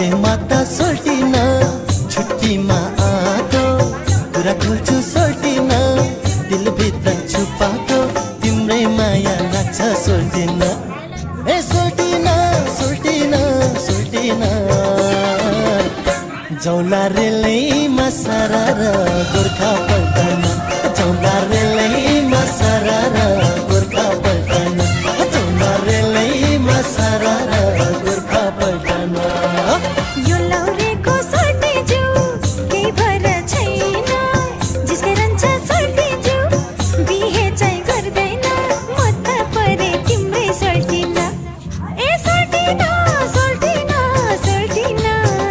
लौरे माता सोल्टिन छुट्टीमा आएको कुरा खोल्छु सोल्टिन दिलभित्र छुपाएको तिम्रै माया लाग्छ सोल्टिन ए सोल्टिन सोल्टिन सोल्टिन जौला रेलैमा सरर गोर्खा पल्टन जौला रेलैमा सरर गोर्खा पल्टन जौला रेलैमा सरर गोर्खा पल्टन यो लौरेको सोल्टी जु केही भर छैन जिसकै रन्छ सोल्टी जु बिहे चाहिँ गर्दैन म त परे तिम्रै सोल्टिन ए सोल्टिन सोल्टिन सोल्टिन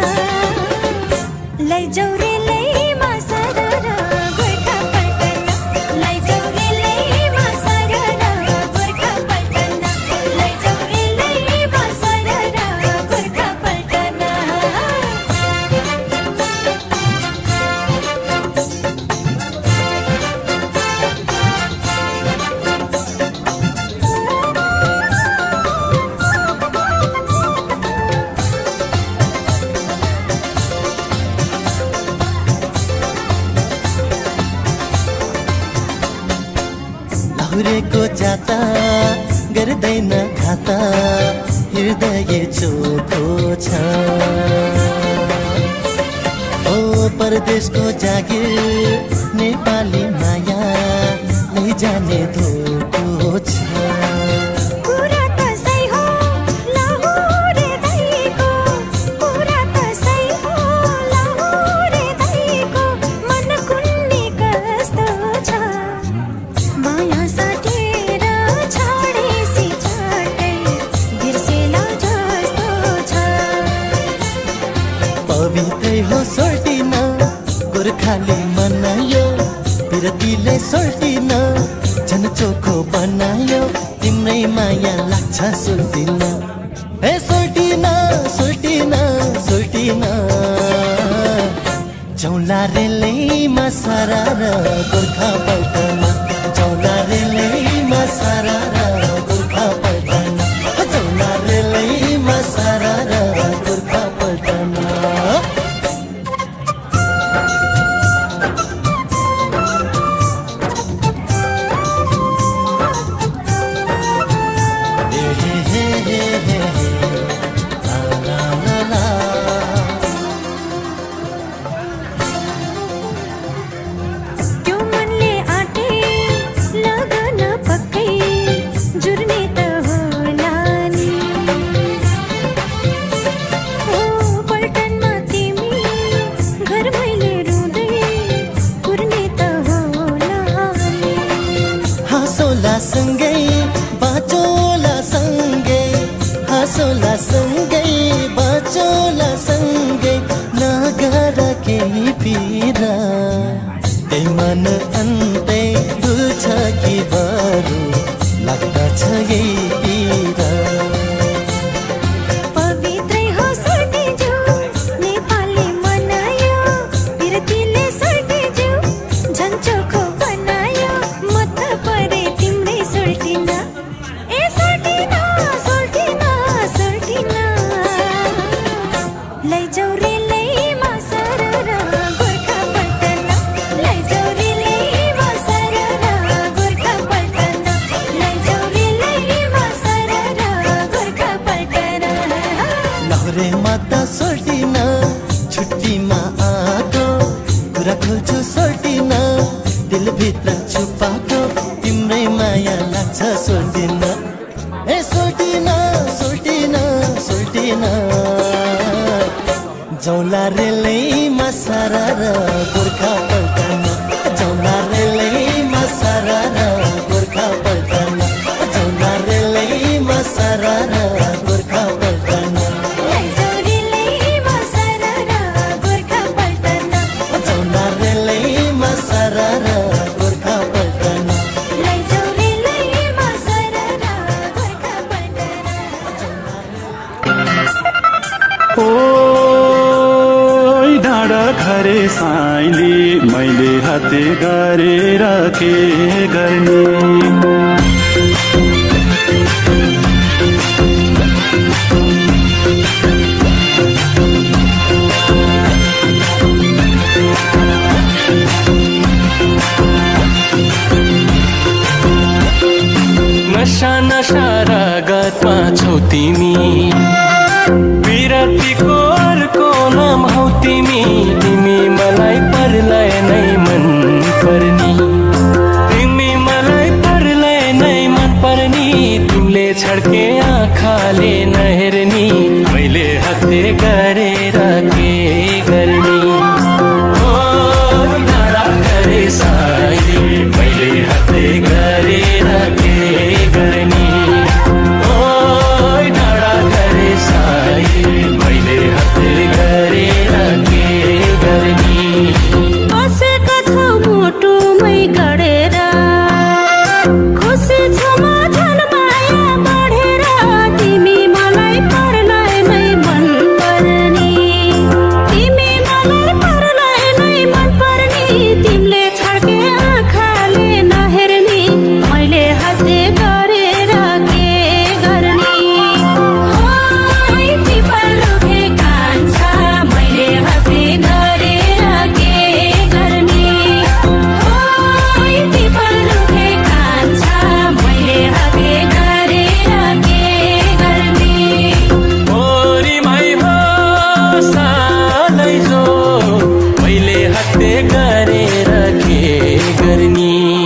लैजाऊ रेलैमा सरर गोर्खा पल्टन लैजाऊ रेलैमा सरर गोर्खा पल्टन लैजाऊ रेलैमा सरर गोर्खा पल्टन लौरेको जाता गर्दैन खाता हृदय चोखो छ ओ परदेशको जागिर नेपाली माया लैजाने धोको छ कुरा त सही हो लाहुरे दैको कुरा त सही हो लाहुरे दैको मन कुन्नी कस्तो छ माया साटेर छाडेसी छाटै बिर्सेला जस्तो छ पवित्रै हो सोल्टिन गोर्खाले मनायो बिरतीले सोल्टिन झन् चोखो बनायो तिम्रै माया लाग्छ सोल्टिन ए सोल्टिन सोल्टिन सोल्टिन जौला रेलैमा सरर गोर्खा पल्टन जौला रेलैमा सरर गोर्खा पल्टन जौला रेलैमा सरर गोर्खा पल्टन त्यो मनले आटे लगन पक्कै जुर्ने त होला नि ओ पल्टनमा तिमी घर मैले रुँदै कुर्ने त होला नि हाँसोला सँगै बाँचोला सँगै हाँसोला सँगै बाँचोला सँगै नगर केही पीरा त्यही मन अन्तै डुल्छ कि बरु लाग्दछ यही पीरा पवित्रै हो सोल्टी जु नेपाली मनायो बिरतीले सोल्टी जु झन् चोखो बनायो म त परे तिम्रै सोल्टिन ए सोल्टिन सोल्टिन सोल्टिन लैजाऊ रेलैमा सरर गोर्खा पल्टन लैजाऊ रेलैमा सरर गोर्खा पल्टन लैजाऊ रेलैमा सरर गोर्खा पल्टन लौरे माता सोल्टिन छुट्टीमा आएको कुरा खोल्छु सोल्टिन दिलभित्र छुपाएको तिम्रै माया लाग्छ सोल्टिन ए सोल्टिन सोल्टिन सोल्टिन जौला रेलैमा सरर गोर्खा पल्टन जौला रेलैमा सरर गोर्खा पल्टन जौला रेलैमा सरर गोर्खा पल्टन लैजाऊ रेलैमा सरर गोर्खा पल्टन जौला रेलैमा सरर गोर्खा पल्टन लैजाऊ रेलैमा सरर गोर्खा पल्टन ओइ डाँडा खरे साइली मैले हाते गरेर के गर्ने नक्सा रगतमा छौ तिमी विरतीको अर्को नाम हौ तिमी तिमी मलाई परलाई नै मन पर्नी तिमी मलाई परलाई नै मन पर्नी तिमीले छड्के आँखाले नहेर्नी मैले हत्ते गरेर के गर्ने ओ डाँडा करे साइली मैले हत्ते गरेर के गर्ने ओ डाँडा करे साइली मैले हत्ते गरेर के गर्ने बसेका छौ मुटुमै गडेर खुसी छु म झन् माया बढेर तिमी मलाई परलाई नै मन पर्नी तिमी मलाई परलाई नै मन पर्नी तिमीले छड्के आँखाले नहेर्नी मैले हत्ते गरेर के गर्ने ओइ पिपल रुखे कान्छ मैले हत्ते गरेर के गर्ने ओइ पिपल रुखे कान्छ मैले हत्ते गरेर के गर्ने ओरी माई हो सालै जो मैले हत्ते गरेर के गर्ने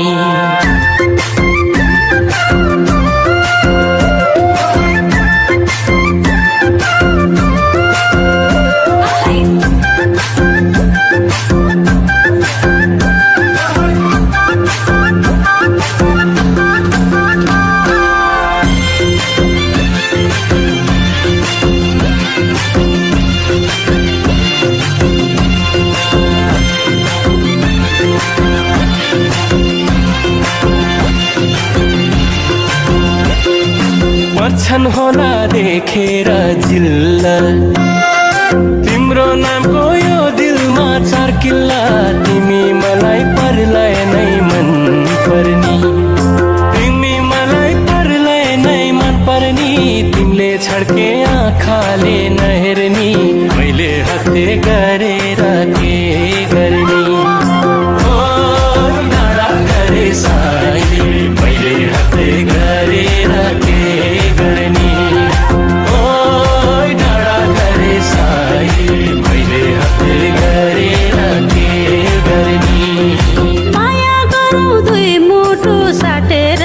पर्छन् होला देखेर जिल्ला तिम्रो नामको यो दिलमा चार किल्ला तिमी मलाई परलाई नै मन पर्नी तिमी मलाई परलाई नै मन पर्नी तिमीले छड्के आँखाले नहेर्नी मैले हत्ते गरेर के गर्ने ओ डाँडा करे साइली मैले हत्ते गरेर के गर्ने ओ डाँडा करे साइली मैले हत्ते गरेर के गर्ने माया गरौँ दुई मुटु साटेर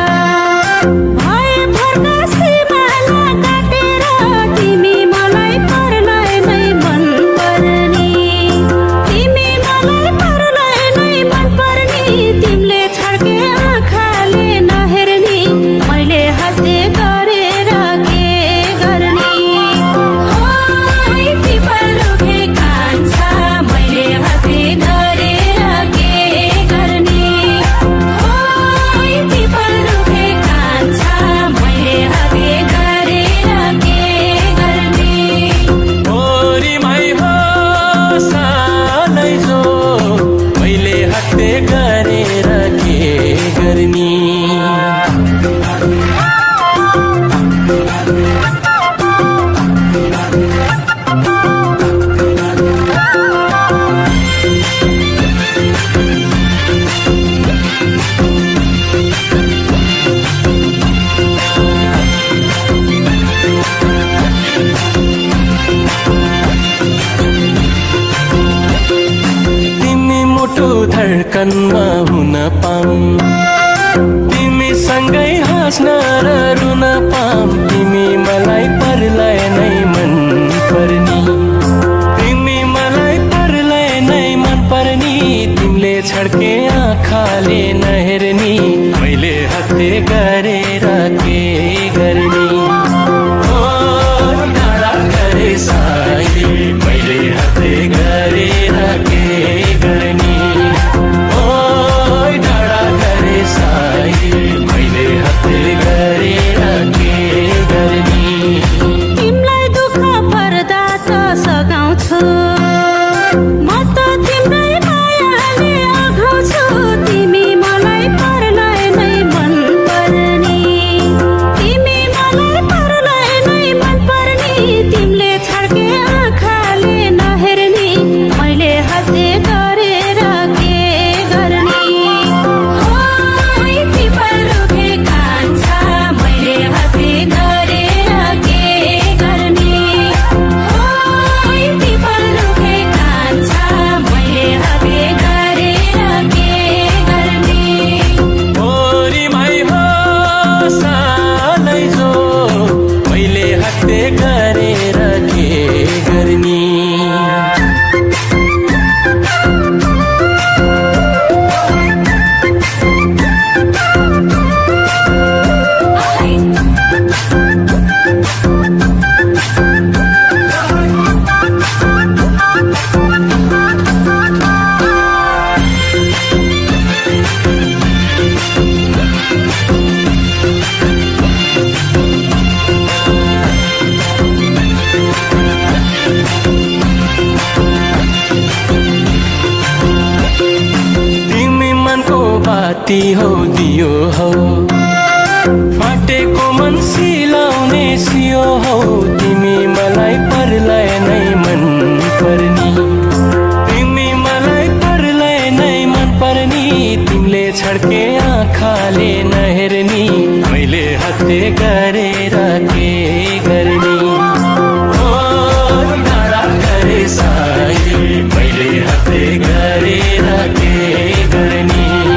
भए फर्का सिमाना काटेर तिमी मलाई परलाई नै मन पर्नी तिमी मलाई परलाई नै मन पर्नी तिमीले छड्के आँखाले नहेर्नी मैले हत्ते गरेर के गर्ने ओइ पिपल रुखे कान्छ मैले हत्ते गरेर के गर्ने ओइ पिपल रुखे कान्छ मैले हत्ते गरेर के गर्ने ओरी माई हो सालै जो मैले हत्ते गरेर के गर्ने तिमी मुटु धड्कनमा हुन पाऊँ तिमी सँगै हाँस्न र रुन पाऊँ तिमी मलाई परलाई नै मन पर्नी तिमी मलाई परलाई नै मन पर्नी तिमीले छड्के आँखाले नहेर्नी मैले हत्ते गरेर के गर्ने ओ डाँडा करे साइली मैले हत्ते गरेर के गर्ने ओ डाँडा करे साइली मैले हत्ते गरेर के गर्ने हत्ते गरेर के गर्ने बाती हो दियो हो फाटेको मन सिलाउने सियो हो तिमी मलाई परलाई नै मन पर्नी तिमी मलाई परलाई नै मन पर्नी तिमीले छड्के आँखाले नहेर्नी मैले हत्ते गरेर के गर्ने ओ डाँडा गरे साई मैले हत्ते गरेर के गर्ने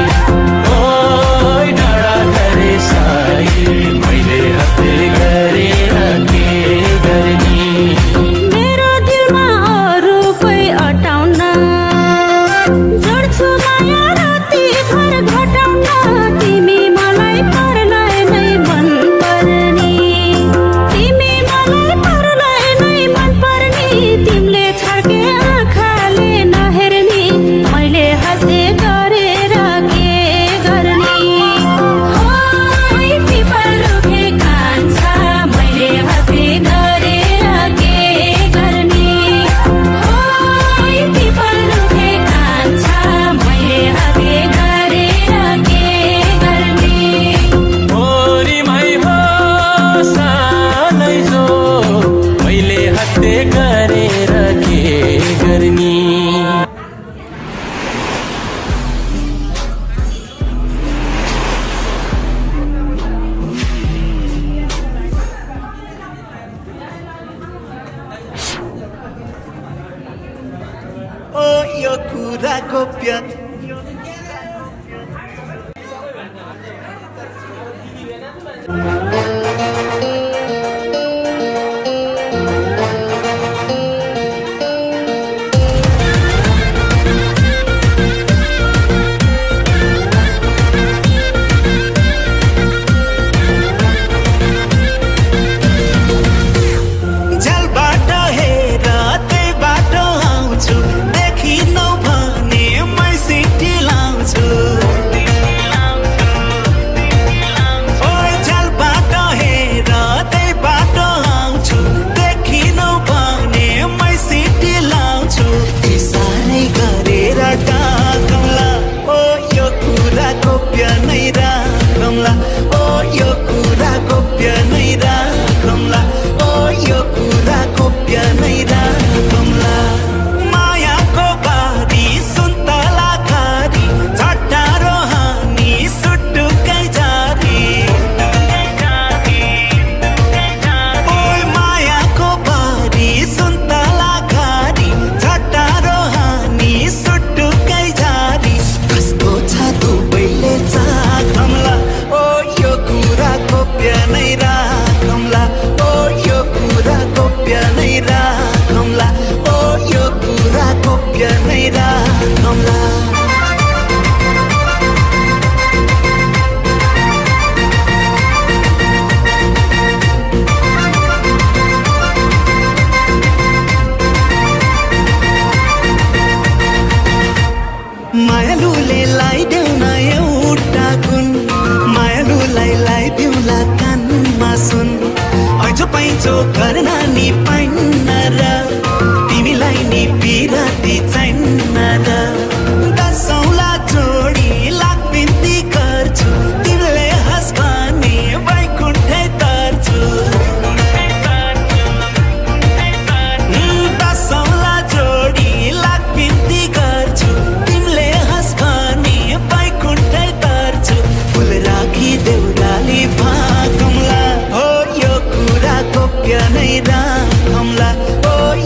मेरो दिलमा अरू कोही अटाउन जोड्छु माया राति भर घटाउन तिमी मलाई परलाई नै मन पर्नी तिमी मलाई परलाई नै मन पर्नी तिमीले छड्के आँखाले नहेर्नी मैले हत्ते गरेर के गर्ने ओइ पिपल रुखे कान्छ मैले हत्ते गरेर के गर्ने ओइ पिपल रुखे कान्छ मैले हत्ते गरेर के गर्ने ओरी माई हो सालै जो मैले हत्ते गरेर के गर्ने ओ यो कुरा गोप्य जलबाट हेर त्यही बाटो आउँछु देखिनौ भने मै सिटी लाउँछु ओइ जलबाट हेर त्यही बाटो आउँछु देखिनौ भने मै सिटी लाउँछु इसारै गरेर डाकौँला ओ यो कुरा गोप्य नै राखौँला ओ यो कुरा गोप्य नै राखौँला ओ यो कुरा गोप्य नै राखौँला मायाको बारी सुन्तला खारी झट्टारो हानी सुटुकै जारी ओइ मायाको बारी सुन्तला खारी झट्टारो हानी सुटुकै जारी कस्तो छ दुवैले चाखौँला ओ यो कुरा गोप्य नै राखौँला ओ यो कुरा गोप्य नै राखौँला ओ यो कुरा गोप्य नै राखौँला मायालुले लाइदेऊ न एउटा गुण मायालुलाई लाइदेऊला कानमा सुन ऐचो पैँचो गर्न नि पाइन्न र तिमीलाई नि पिराती चाहिन्न र दसौँला जोडी लाख बिन्ती गर्छु तिमीले हँस भने वैकुण्ठै तर्छु दसौँला जोडी लाख बिन्ती गर्छु तिमीले हँस भने वैकुण्ठै तर्छु फुल राखी देउराली भागौँला हो यो कुरा गोप्य नै राखौँला ओ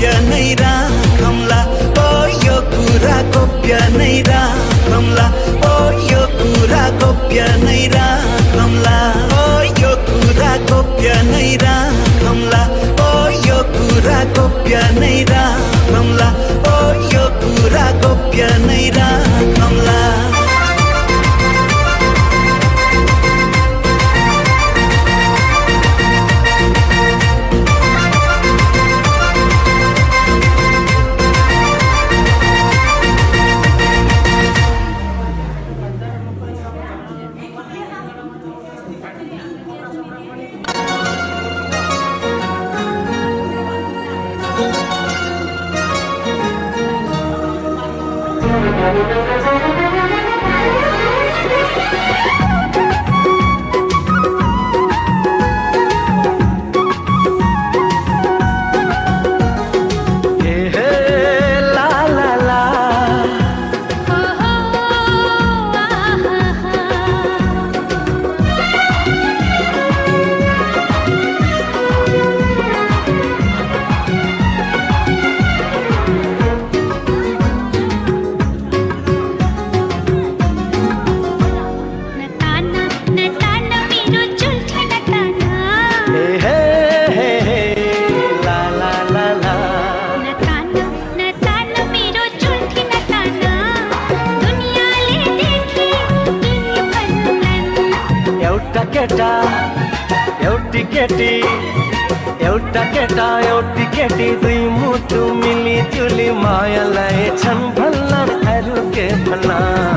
गोप्य नै राखौँला ओ यो कुरा गोप्य नै राखौँला ओ यो कुरा गोप्य नै राखौँला ओ यो कुरा गोप्य नै राखौँला ओ यो कुरा गोप्य नै राखौँला ओ यो कुरा गोप्य नै राखौँला एउटा केटा एउटी केटी दुई मुटु मिली जुली मायालाई छन् भल्ला अरू के भला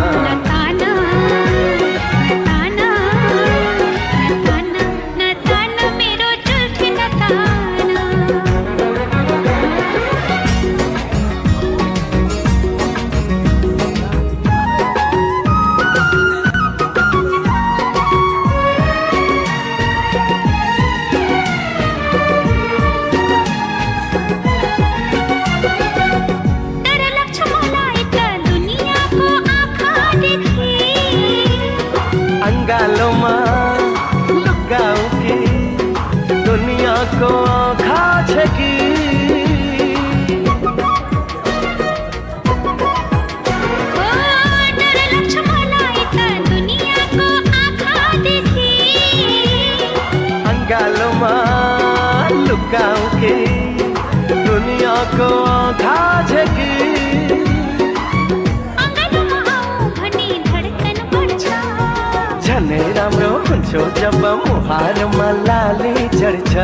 को आँखा छकी ओ डर लक्ष्मलाई त दुनिया को आँखा देखी अंगालोमा लुकाऊ के दुनिया को आँखा छकी अंगालोमा आऊ भनी धडकन बढ्छ झनै राम्रो हुन्छ जब मुहारमा लाली चढ्छ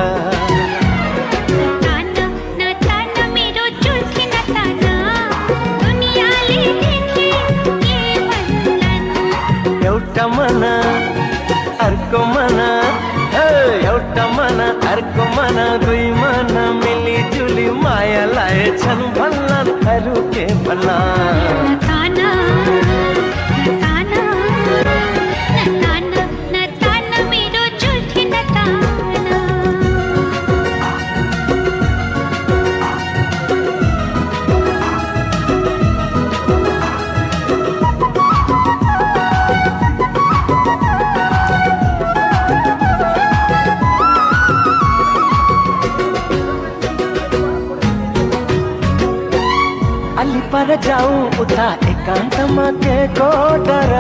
एउटा मन अर्को मन एउटा मन अर्को मन दुई मन मिली जुली मायालाई छन् भल्ला अरू के भला पर जाऊं उता एकान्तमा के को डर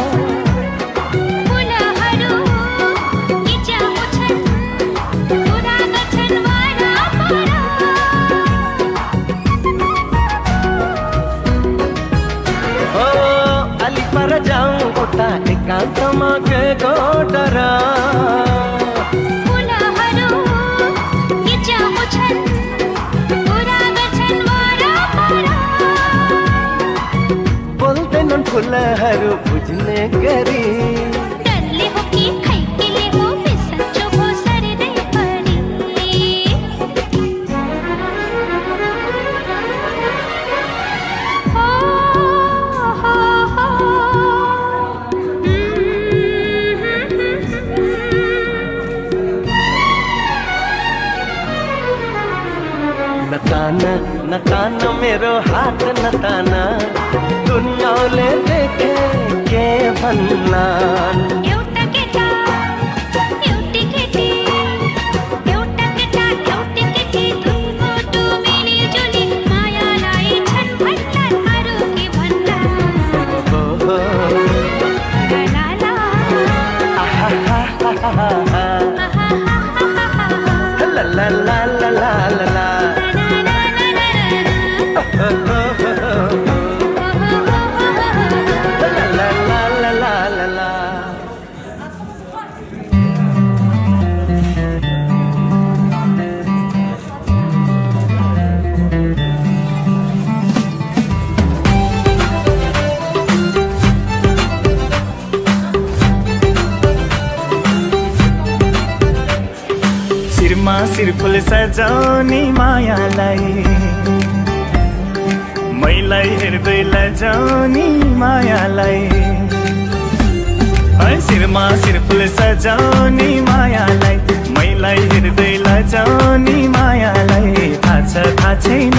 फुलहरू इच्छा छन् पुरा गर्छन् वरपर ओ अलि पर जाऊं उता एकान्तमा के को डर फुलहरू इच्छा छन् फुलहरू बुझ्ने गरी डरले हो कि खैकीले हो बिसन्चो हो सरिँदै परी हो हो हो नताना नताना मेरो हात नताना दुनियाले देखे के भन्ला एउटा केटा एउटी केटी एउटा केटा एउटी केटी दुई मुटु मिली सिरफुल सजाउने मायालाई मैलाई हेर्दै लजाउने मायालाई शिरमा सिरफुल सजाउने मायालाई मैलाई हेर्दै लजाउने मायालाई थाहा छ थाहा छैन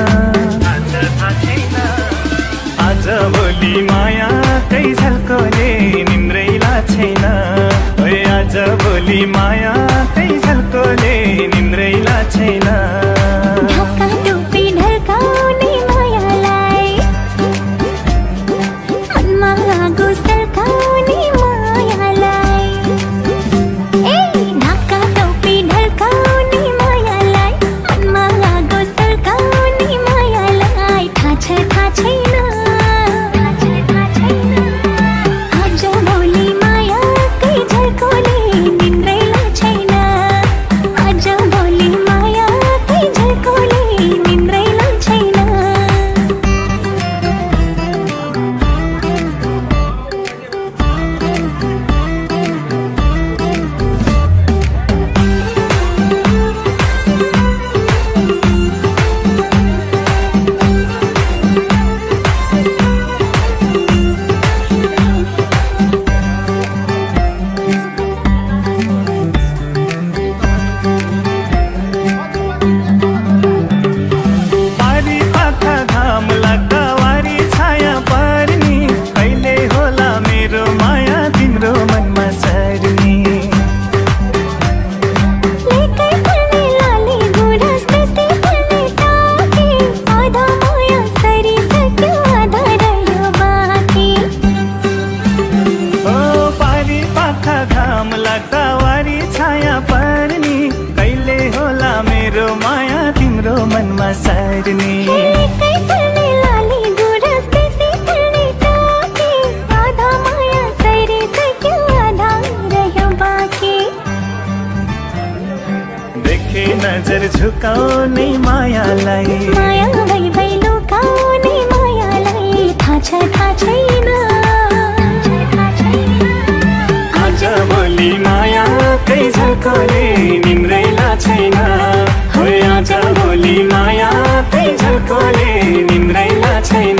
आज भोलि मायाकै झल्कोले निन्द्रैला छैन आज भोलि मायाकै झल्कोले निन्द्रैला छैन ढाका टोपी ढल्काउने मायालाई मनमा आगो सल्काउने मायालाई ए ढाका टोपी ढल्काउने मायालाई मनमा आगो सल्काउने मायालाई थाहा छ थाहा छैन नजर झुकाउने मायालाई माया भई भई लुकाउने मायालाई थाहा छ थाहा छैन आज भोलि मायाकै झल्कोले निन्द्रैला छैन हो आज भोलि मायाकै झल्कोले निन्द्रैला छैन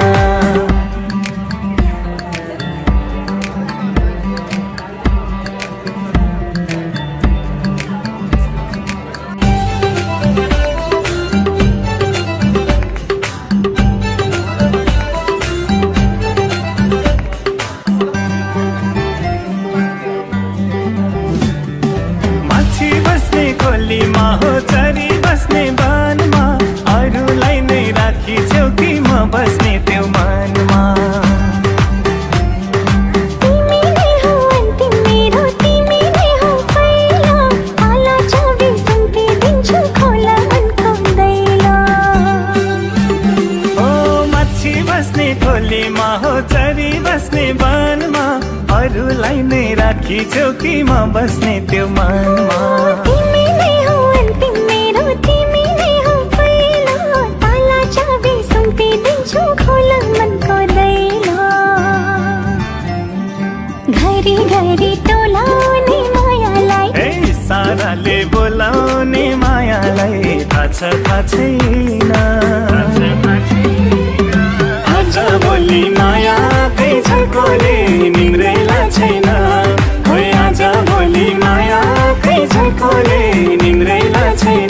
बस्ने त्यो मनमा तिमी नै हो अन्तिम मेरो तिमी नै हो पहिलो आला चाबी सुम्पी दिन्छु खोला मनको दैलो ओ माछी बस्ने खोलीमा हो चरी बस्ने वनमा अरूलाई नै राखी चौकीमा बस्ने त्यो मनमा तिमी नै हो अन्तिम मेरो तिमी नै हो पहिलो आला चाबी सुम्पी दिन्छु खोला मनको दैलो घरी घरी टोलाउने मायालाई ए साराले बोलाउने मायालाई थाहा छ थाहा छैन आज भोलि मायाकै झल्कोले निन्द्रैला छैन हो आज भोलि मायाकै झल्कोले निन्द्रैला छैन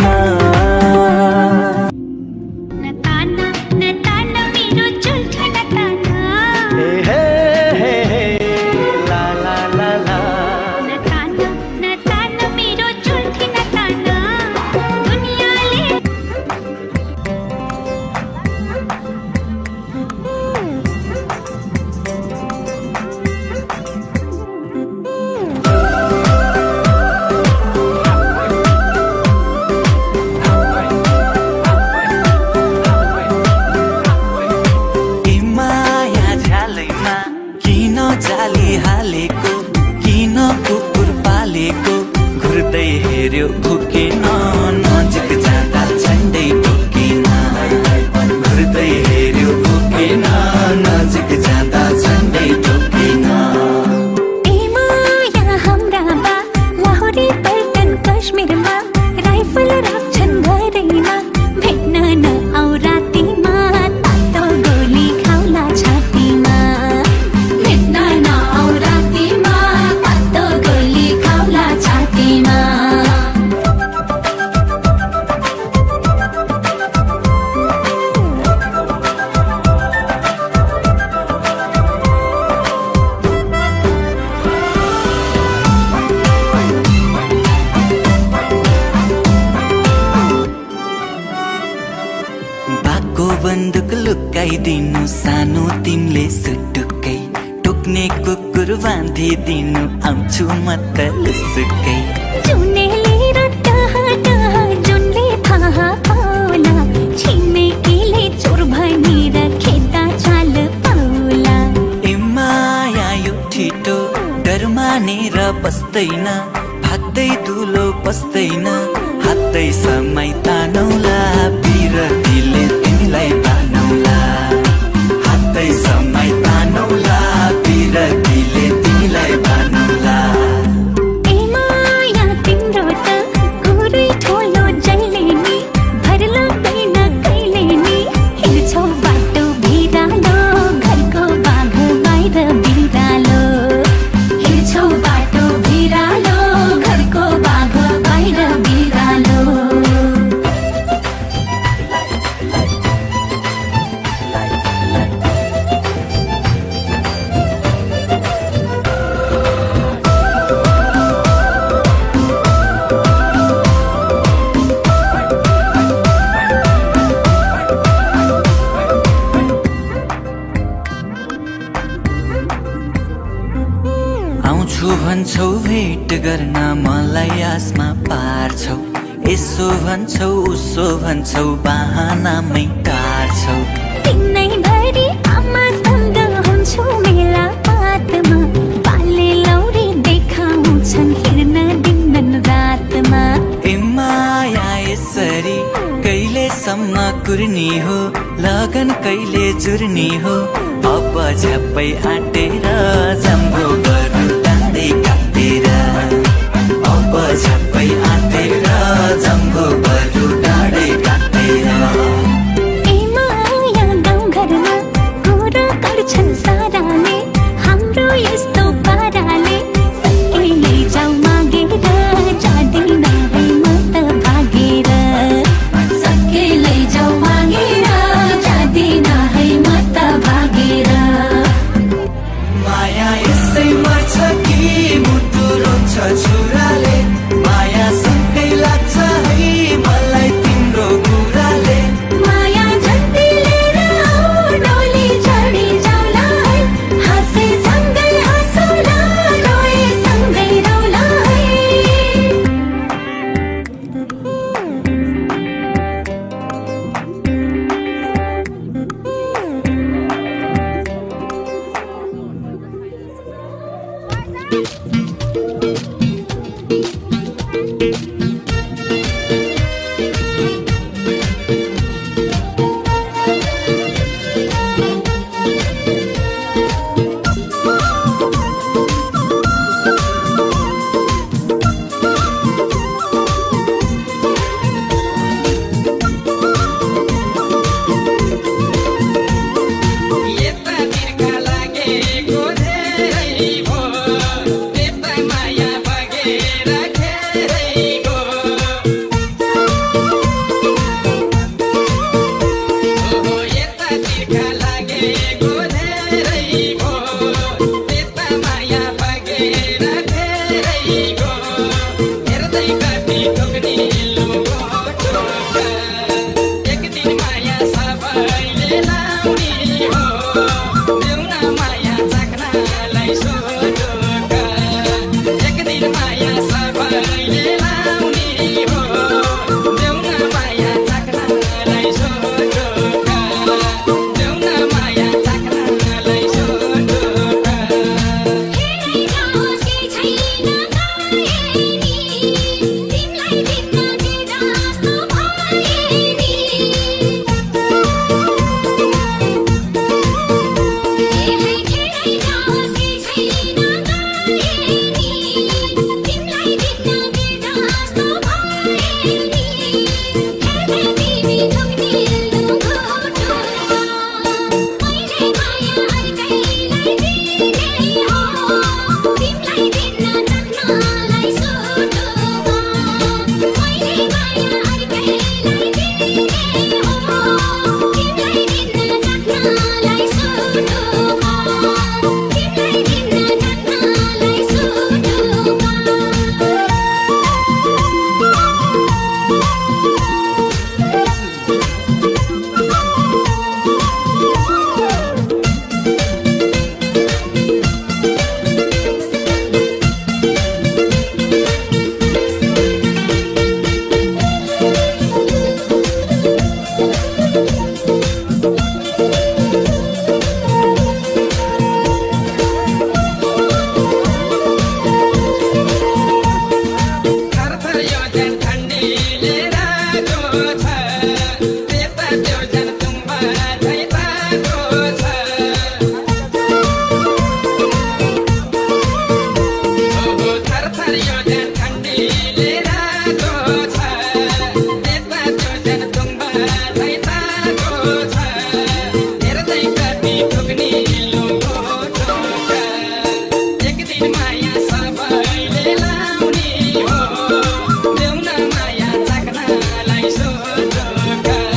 बन्दुक लुकाइदिनु सानो तिमीले सुटुकै टोक्ने कुकुर बाँधिदिनु आउँछु म त लुसुकै जुनेली र टहा टहा जुनले थाहा पाउला छिमेकीले चोर भनेर खेता चाल पाउला ए माया यो छिटो डर मानेर बस्दैन भाग्दै दुलो बस्दैन हातै समय तानौला बिरतीले तिमीलाई तानौला हातै समय तानौला बिरतीले तिमीलाई तानौला ए माया तिम्रो त कुरै ठोलो जहिले नि भर लाग्दैन कहिले नि हिँड्छौ बाटो भिरालो घरको बाघ बाहिर बिरालो हिँड्छौ बाटो भिरालो घरको बाघ बाहिर बिरालो आउँछु भन्छौ भेट गर्न मलाई आसमा पार्छौ यसो भन्छौ उसो भन्छौ बहानामै टार्छौ दिनैभरि आमा सँग हुन्छु मेला पातमा बाले लौरी देखाउँछन् हिँड्न दिनन रातमा ए माया यसरी कहिलेसम्म कुर्नी हो लगन कहिले जुर्नी हो अब झ्याप्पै आँटेर जम्बो गरौँ काँदै काटेर अब झ्याप्पै आँटेर जम्बो गरौँ डाँडै काटेर ए माया गाउँघरमा कुरा गर्छन् साराले हाम्रो यस्तो पाराले सके लैजाऊ मागेर जाँदैन है म त भागेर सके लैजाऊ मागेर जाँदैन है म त भागेर माया यसै मर्छ कि मुटु रोन्छ छुराले माया सँगै लाग्छ है माया चाख्नलाई सोधोका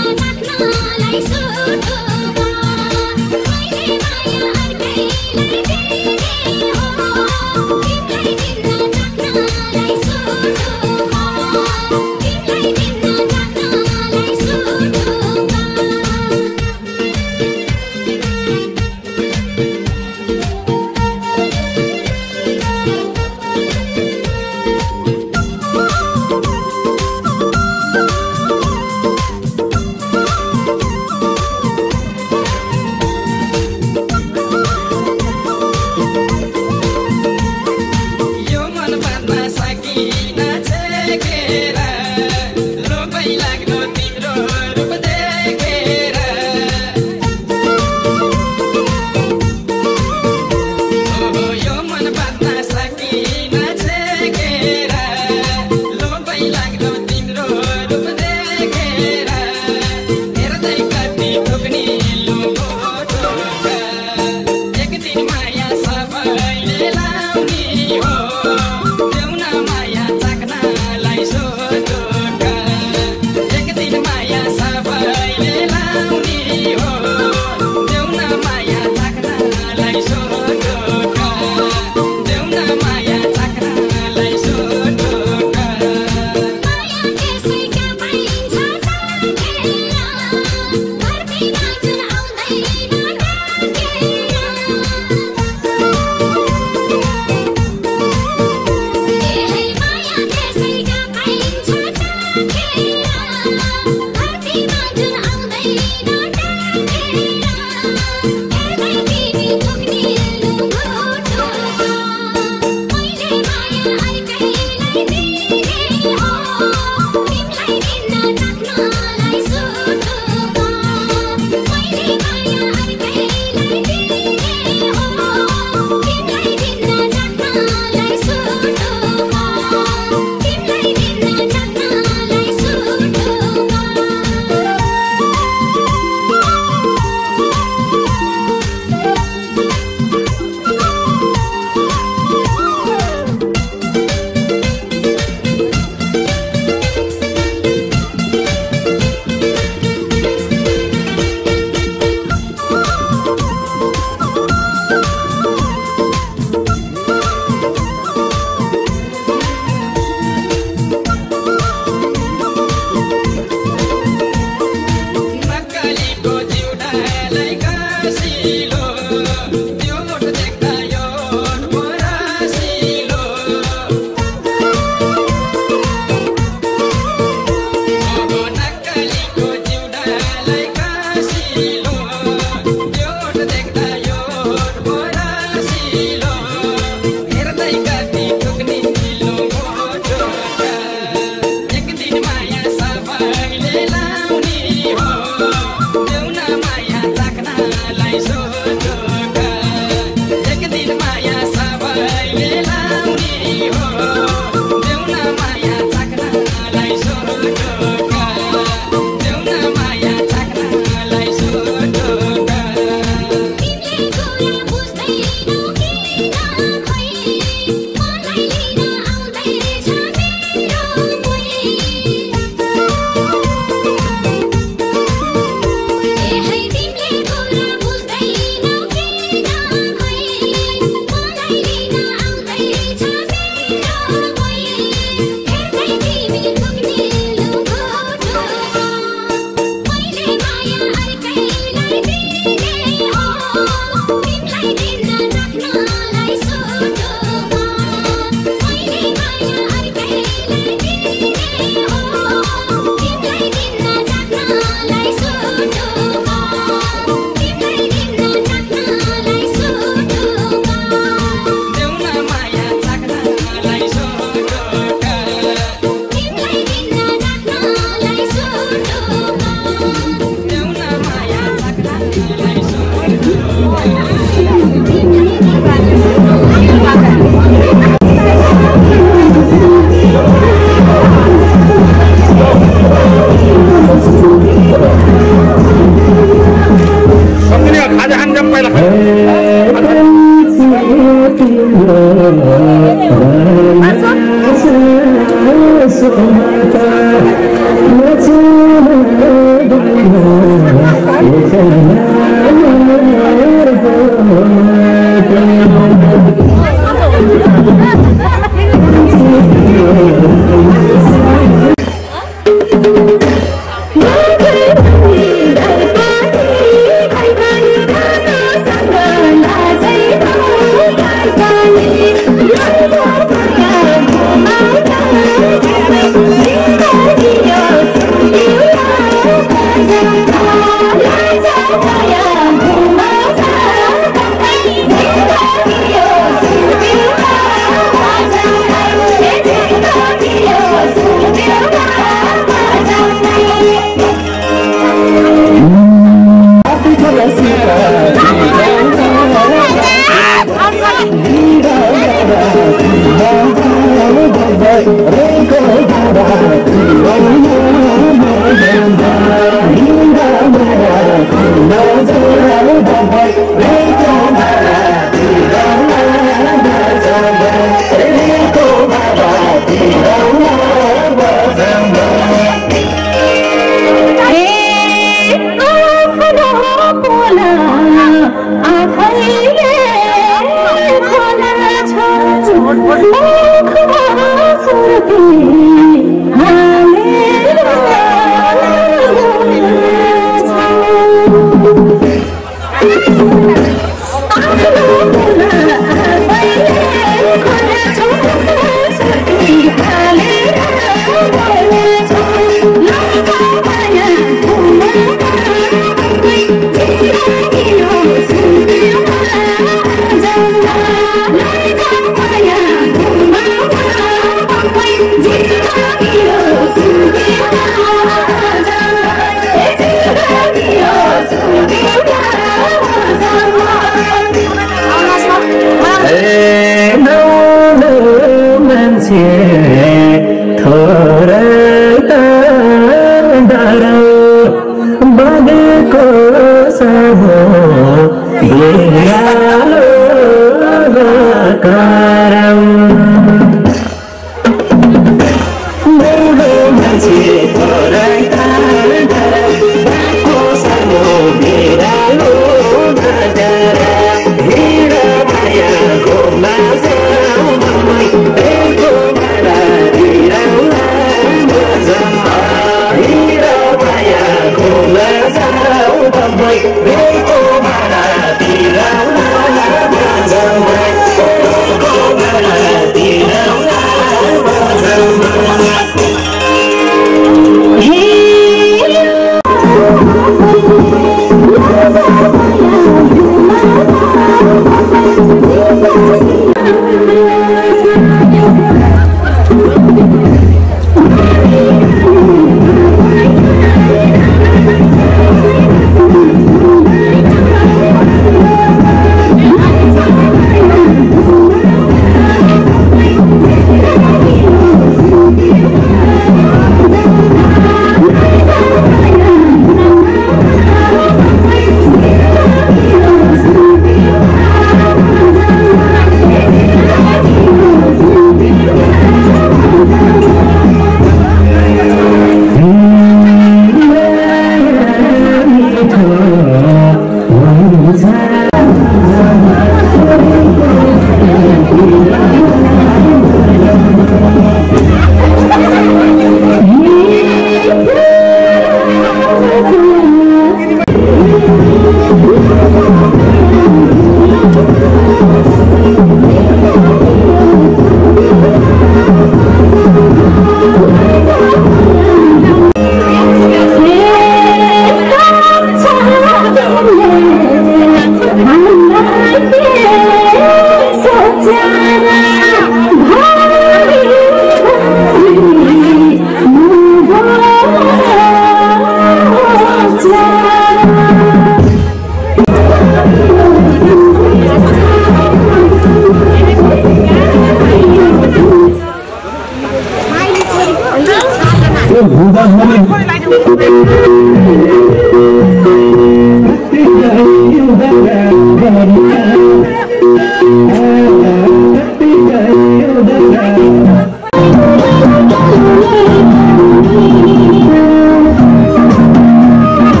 Thank you.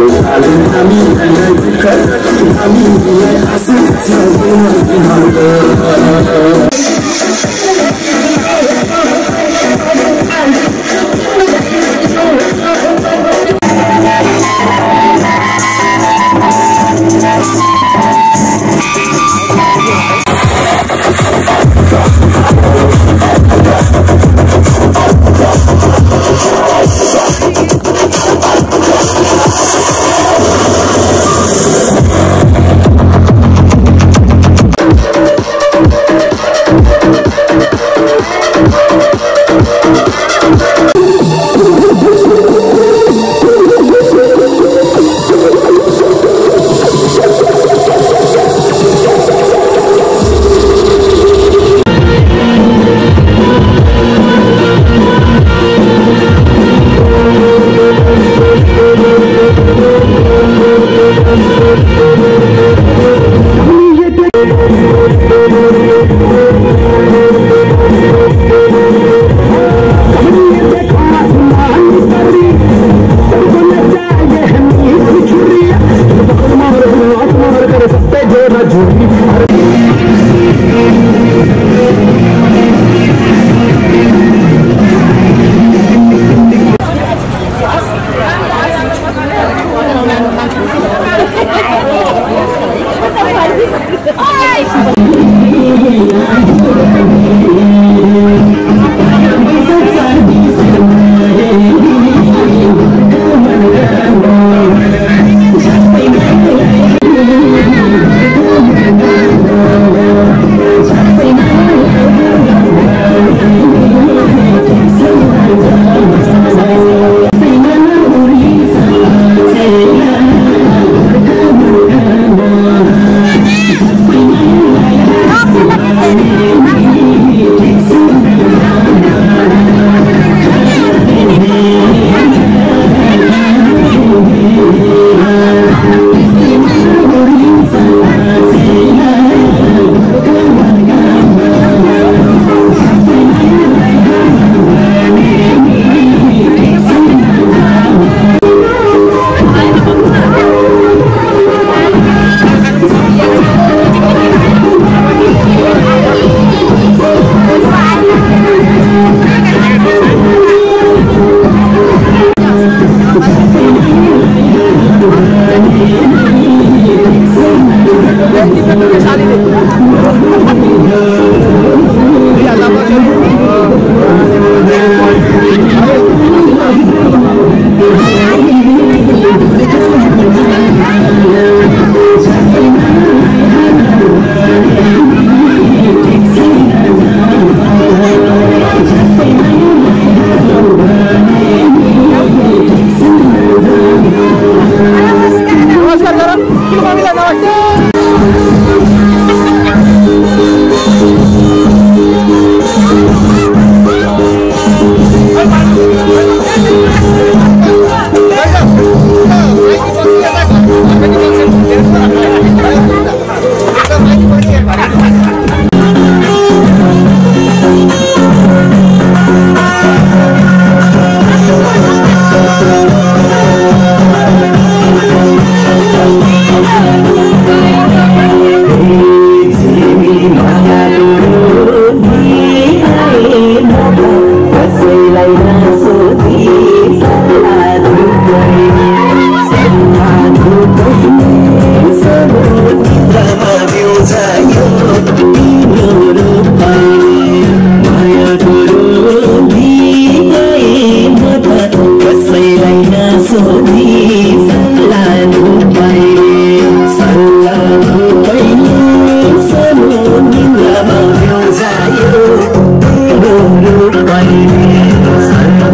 Bye.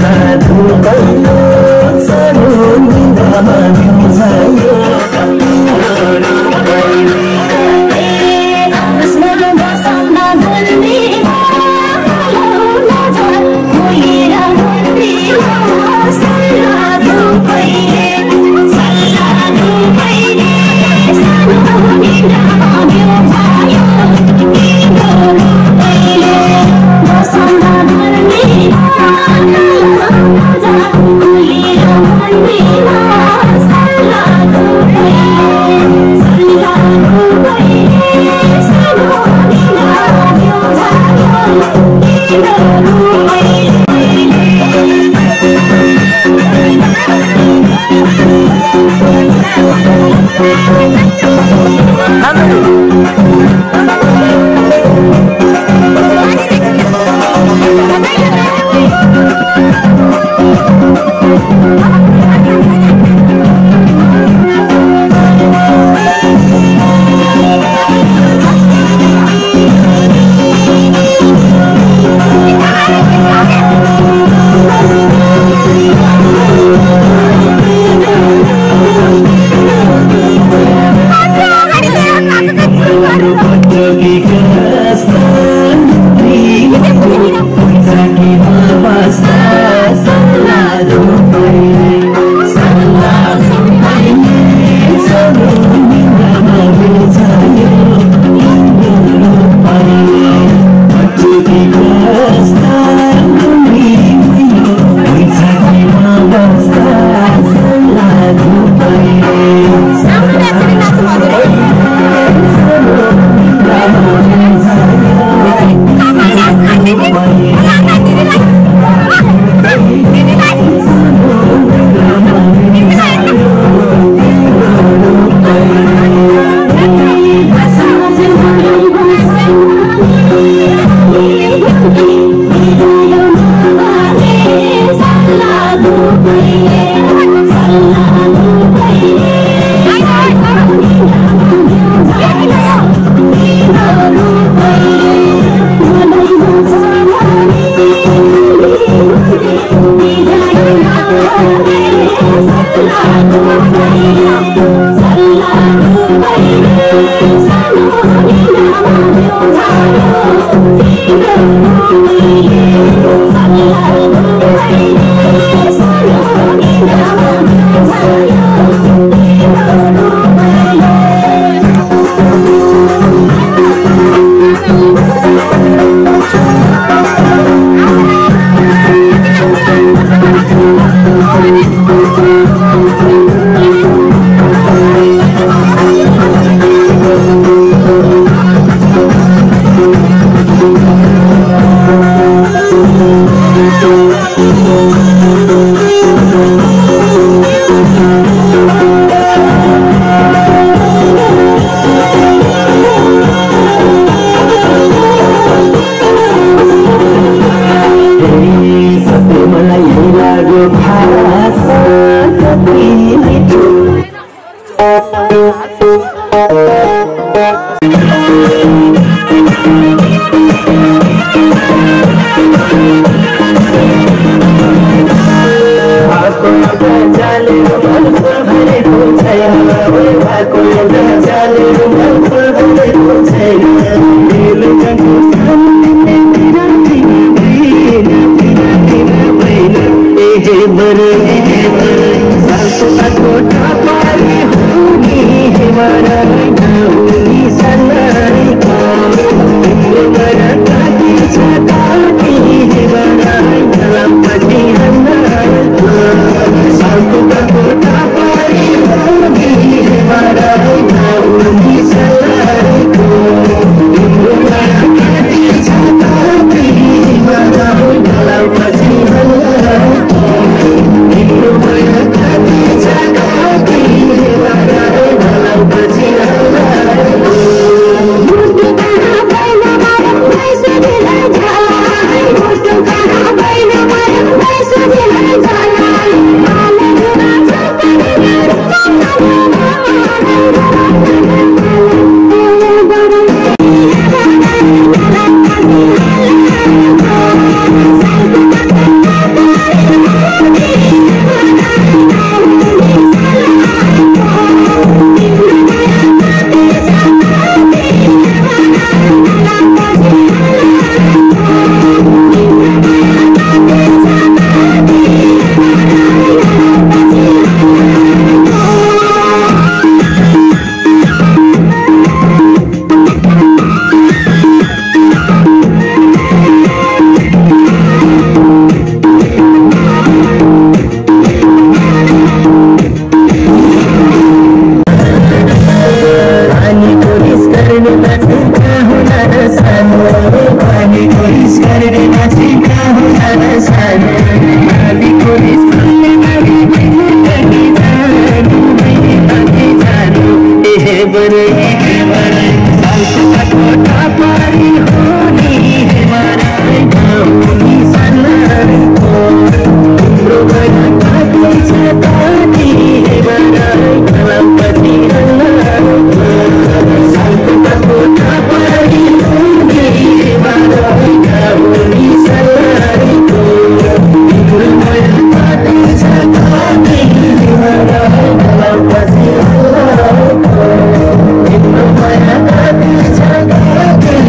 Thank you.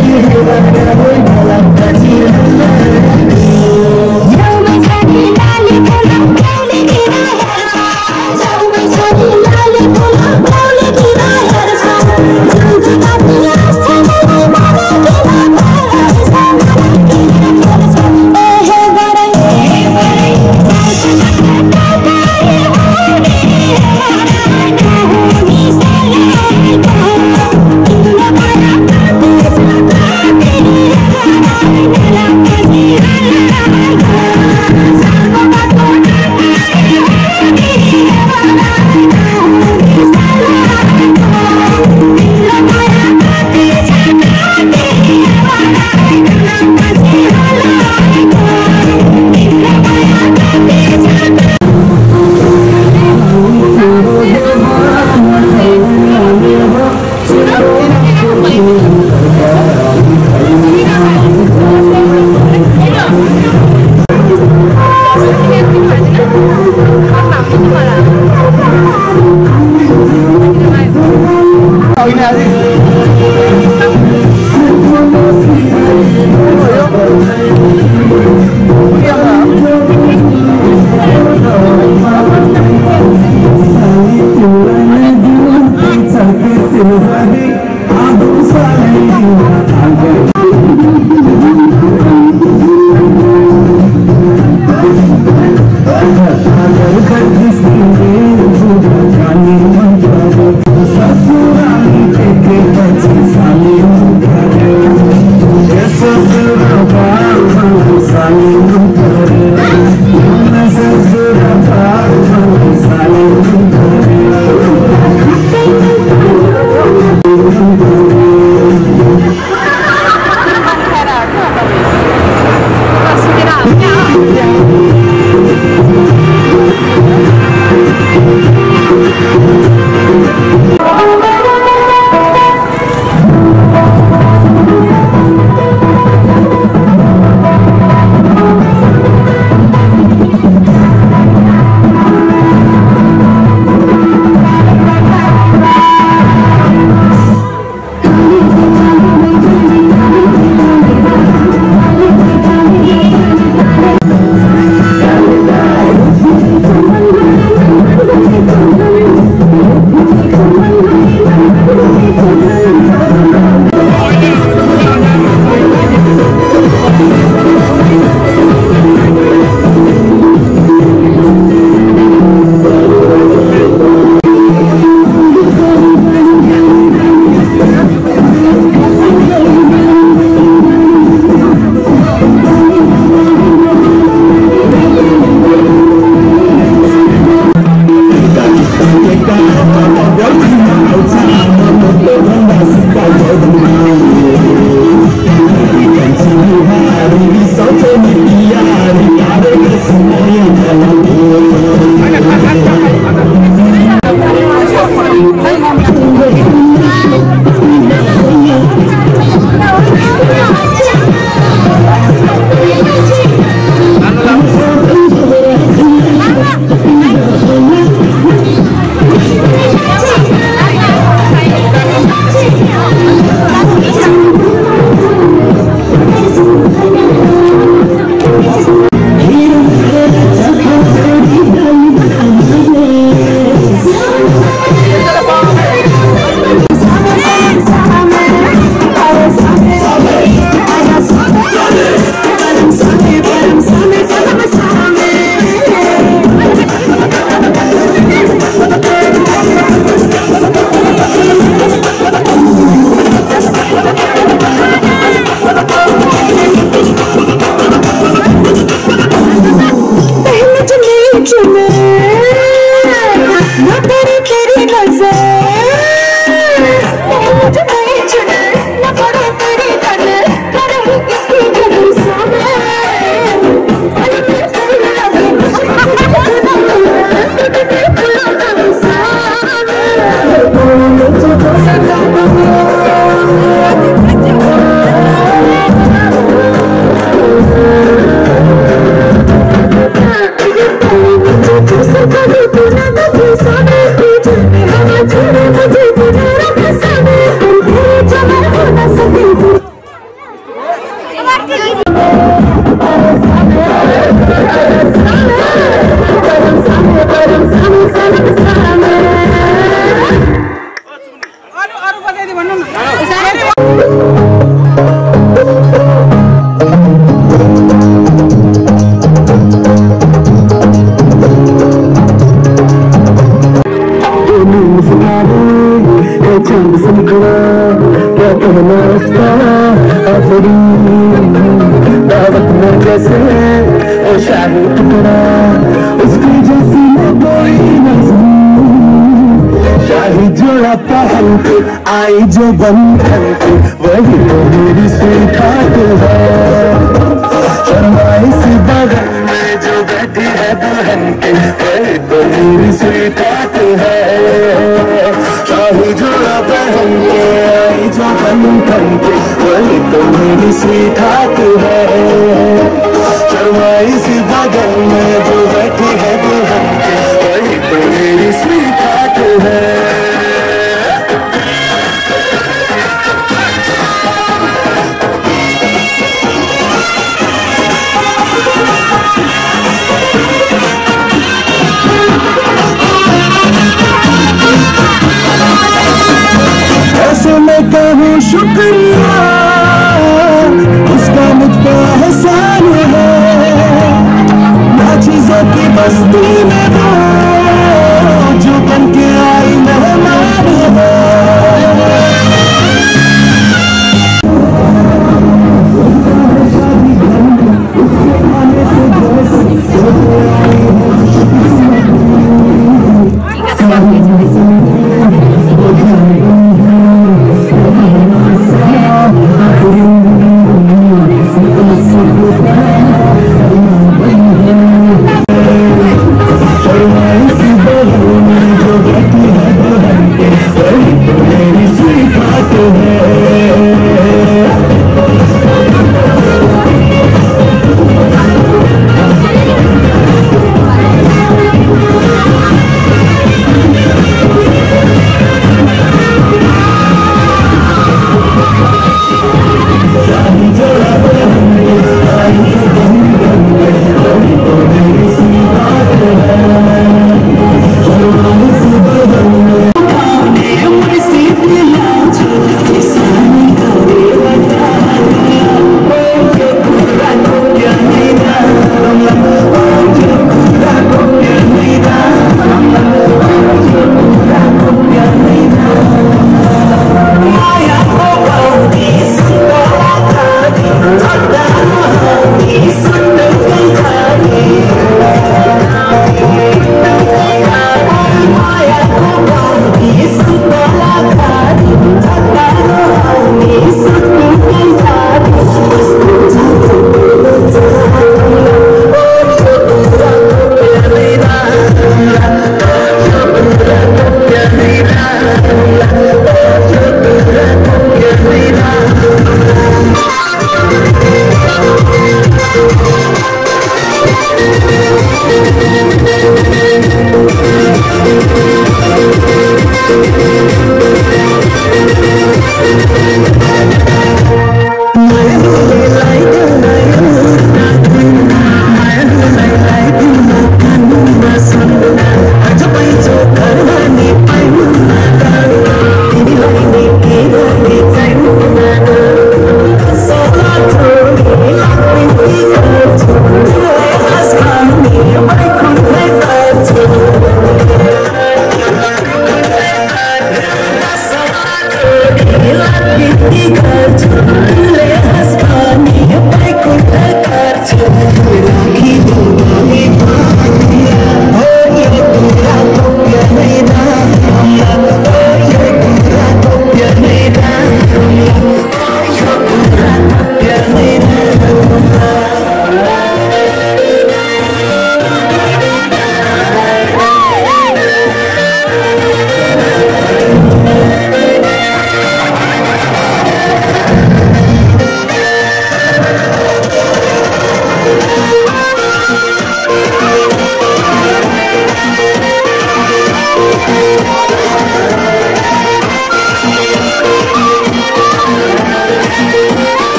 आफरी दावत में जैसे ओ शाही टुकड़ा उसकी जैसी न कोई नहीं शाही जोड़ा पहन के आई जो बंधन के वही तो मेरी स्वीट है शर्माई सी बगल में जो बैठी है दुल्हन के वही तो मेरी स्वीट है शाही जोड़ा पहन के आई जो बंधन के वही तो मेरी स्वीट है शर्माई सी बगल में जो बैठी है दुल्हन के वही तो मेरी स्वीट है ऐसे मैं कहूँ शुक्रिया उसका मुझ पे एहसान है ना चीजों की बस्ती में वो जो बन के आई मेहमान है Let us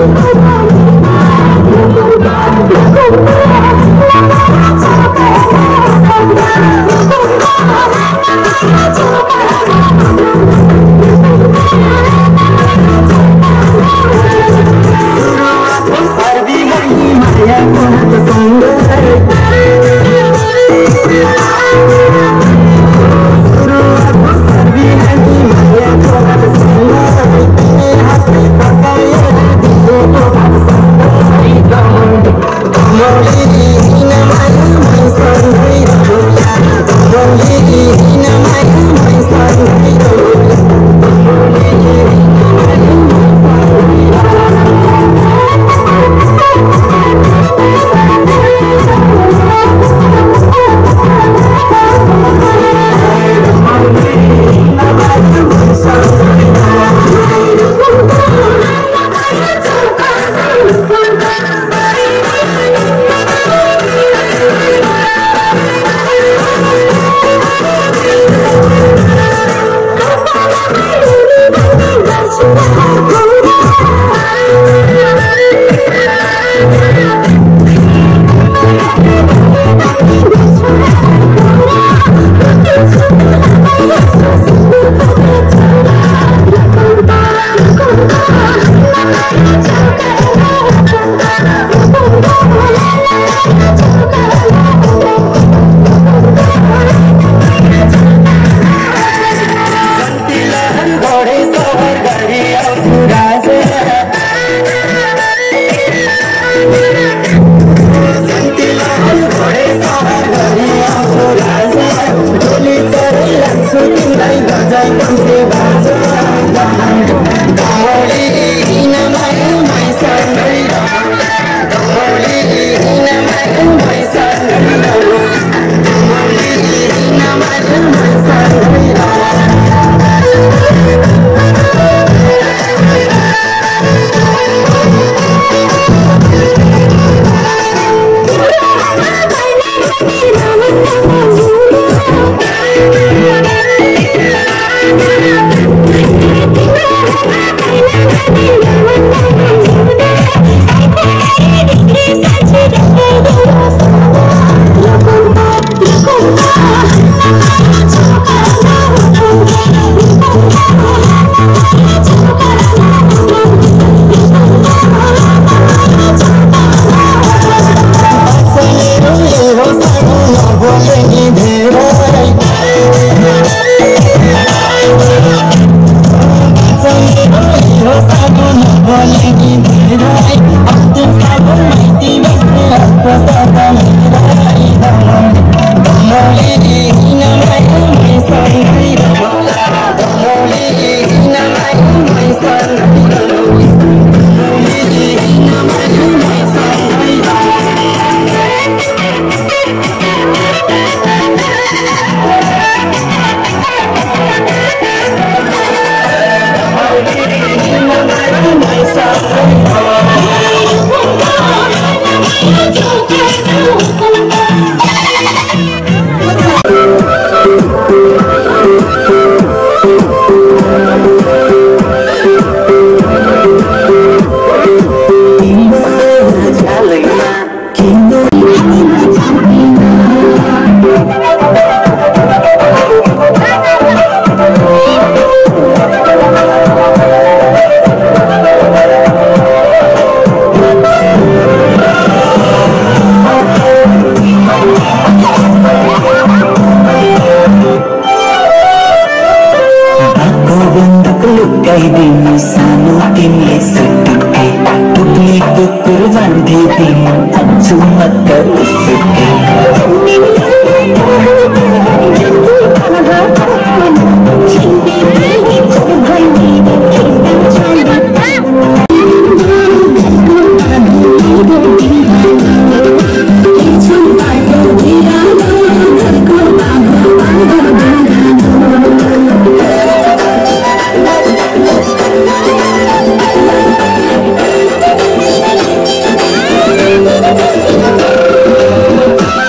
Thank you.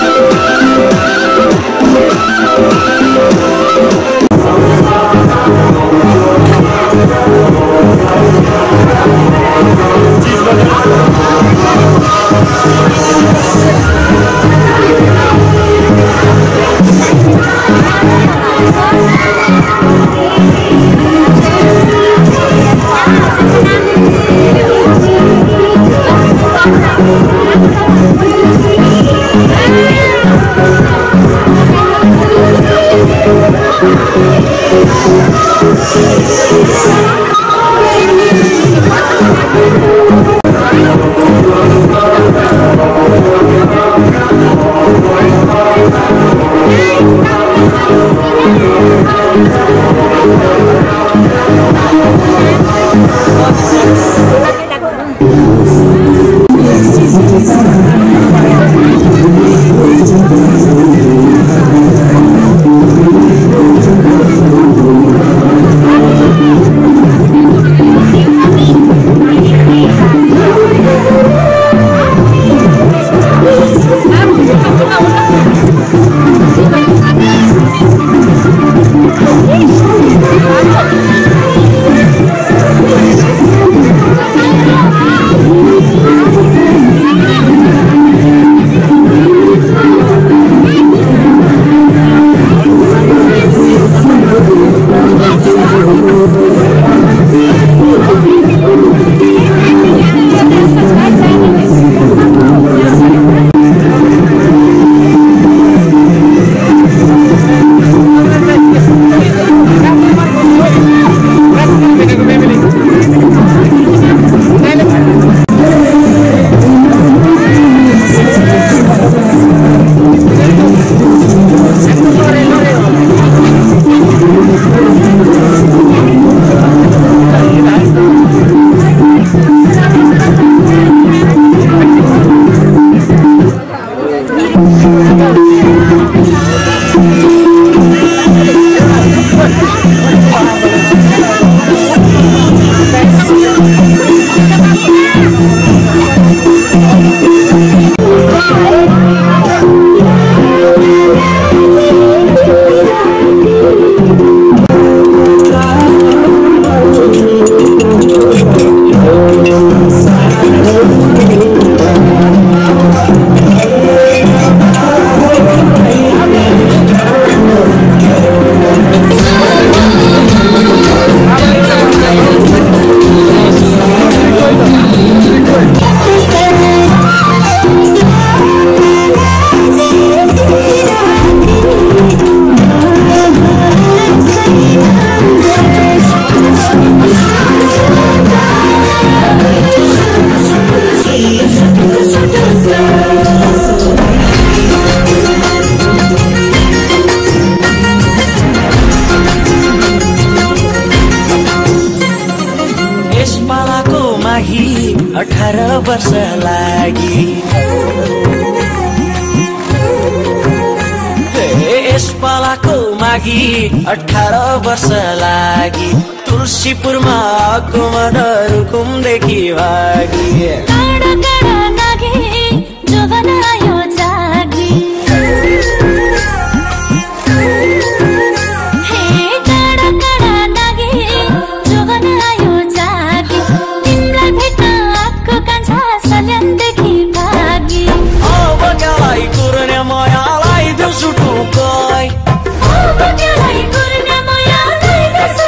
अठार वर्ष लागि यस पालाको मागी अठार वर्ष लागि तुलसीपुरमा कुमदरुकुमदेखि भागी काँडा काँडा नागी जोवन आयो जागी हे काँडा काँडा नागी जोवन आयो जागी तिमीलाई भेट्न आएको कान्छा सल्यानदेखि भागी अब क्यालाई कुर्ने मायालाई दिउँसु टुकाई अब क्यालाई कुर्ने मायालाई दिउँसु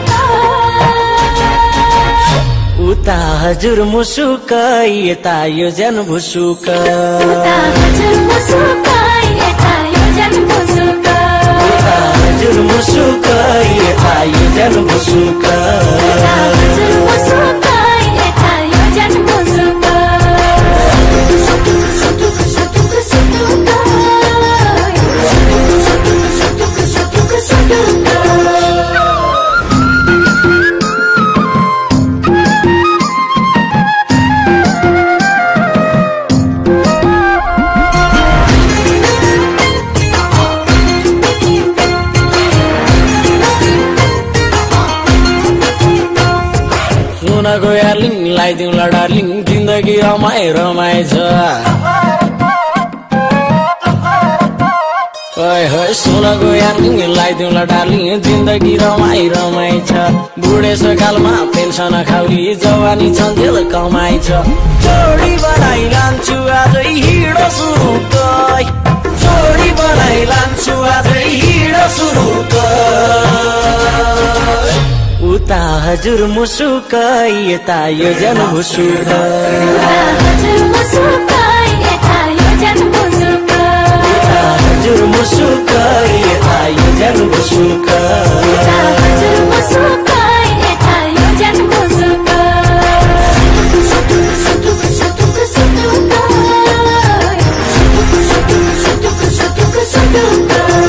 उता हजुर मुसुकै यता यो जन भुसुक उता हजुर मुसुकै यता यो जन भुसुक उता हजुर मुसुकै यता यो जन भुसुक उता हजुर मुसुकै यता यो जन भुसुक सुटुक सुटुक सुटुक सुटुक सुटुक सुटुक सुटुक सुनको यार्लिङ लगाइदिउँला डार्लिङ जिन्दगी रमाइ रमाइ छ ओइ होइ सुनको यार्लिङ लगाइदिउँला डार्लिङ जिन्दगी रमाइ रमाइ छ बुढेसकालमा पेन्सन खाउली जवानी छन्जेल कमाइ छ जोडी बनाइ लान्छु आजै हिँडो सुरुकै जोडी बनाइ लान्छु आजै हिँडो सुरुकै उता हजुर मुसुकै यता यो जन भुसुक उता हजुर मुसुकै यता यो जन भुसुक उता हजुर मुसुकै यता यो जन भुसुक उता हजुर मुसुकै यता यो जन भुसुक सुटुक सुटुक सुटुक सुटुक सुटुक सुटुक सुटुक सुटुक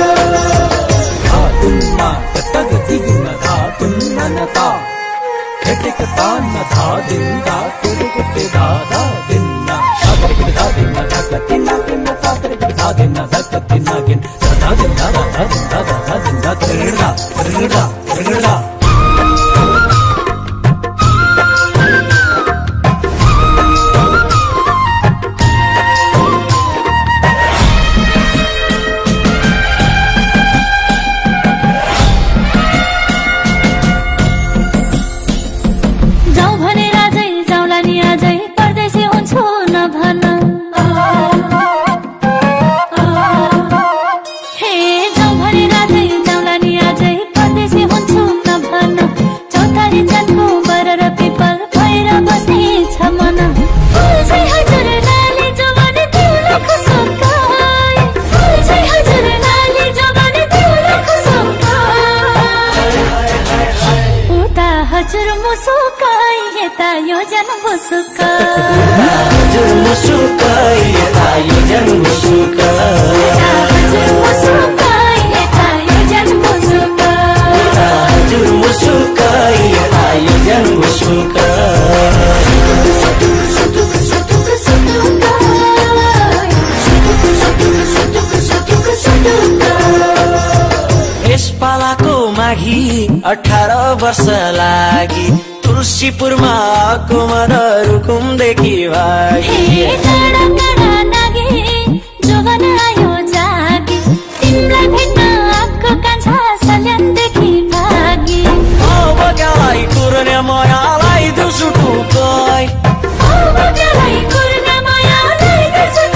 धातुन्ना तग दिग्न धातुन्ना नता हेटिक तान्न धा दिन्दा तिरुक धा धा दिन्ना सातरिक धा दिन्ना धक तिन्ना तिन्ना सातरिक धा दिन्ना धक तिन्ना गिन धा दिन्ना धा दिन्ना धा दिन्ना त्रिड़ा त्रिड़ा त्रिड़ा हजुर मुसुकै यता यो जन भुसुक हजुर मुसुकै यता यो जन भुसुक हजुर मुसुकै यता यो जन भुसुक हजुर मुसुकै यता यो जन भुसुक सुटुक सुटुक सुटुक सुटुक सुटुक सुटुक सुटुक यस पालाको माघी अठार वर्ष लागि तुलसीपुरमा कुमदरुकुमदेखि भागी हे काँडा काँडा नागी जोवन आयो जागी तिमीलाई भेट्न आएको कान्छा सल्यानदेखि भागी अब क्यालाई कुर्ने मायालाई दिउँसु टुकाई अब क्यालाई कुर्ने मायालाई दिउँसु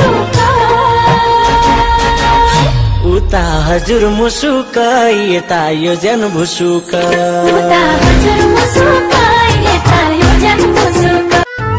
टुकाई उता हजुर मुसुकै यता यो जन भुसुक उता हजुर मुसुकै यता यो जन भुसुक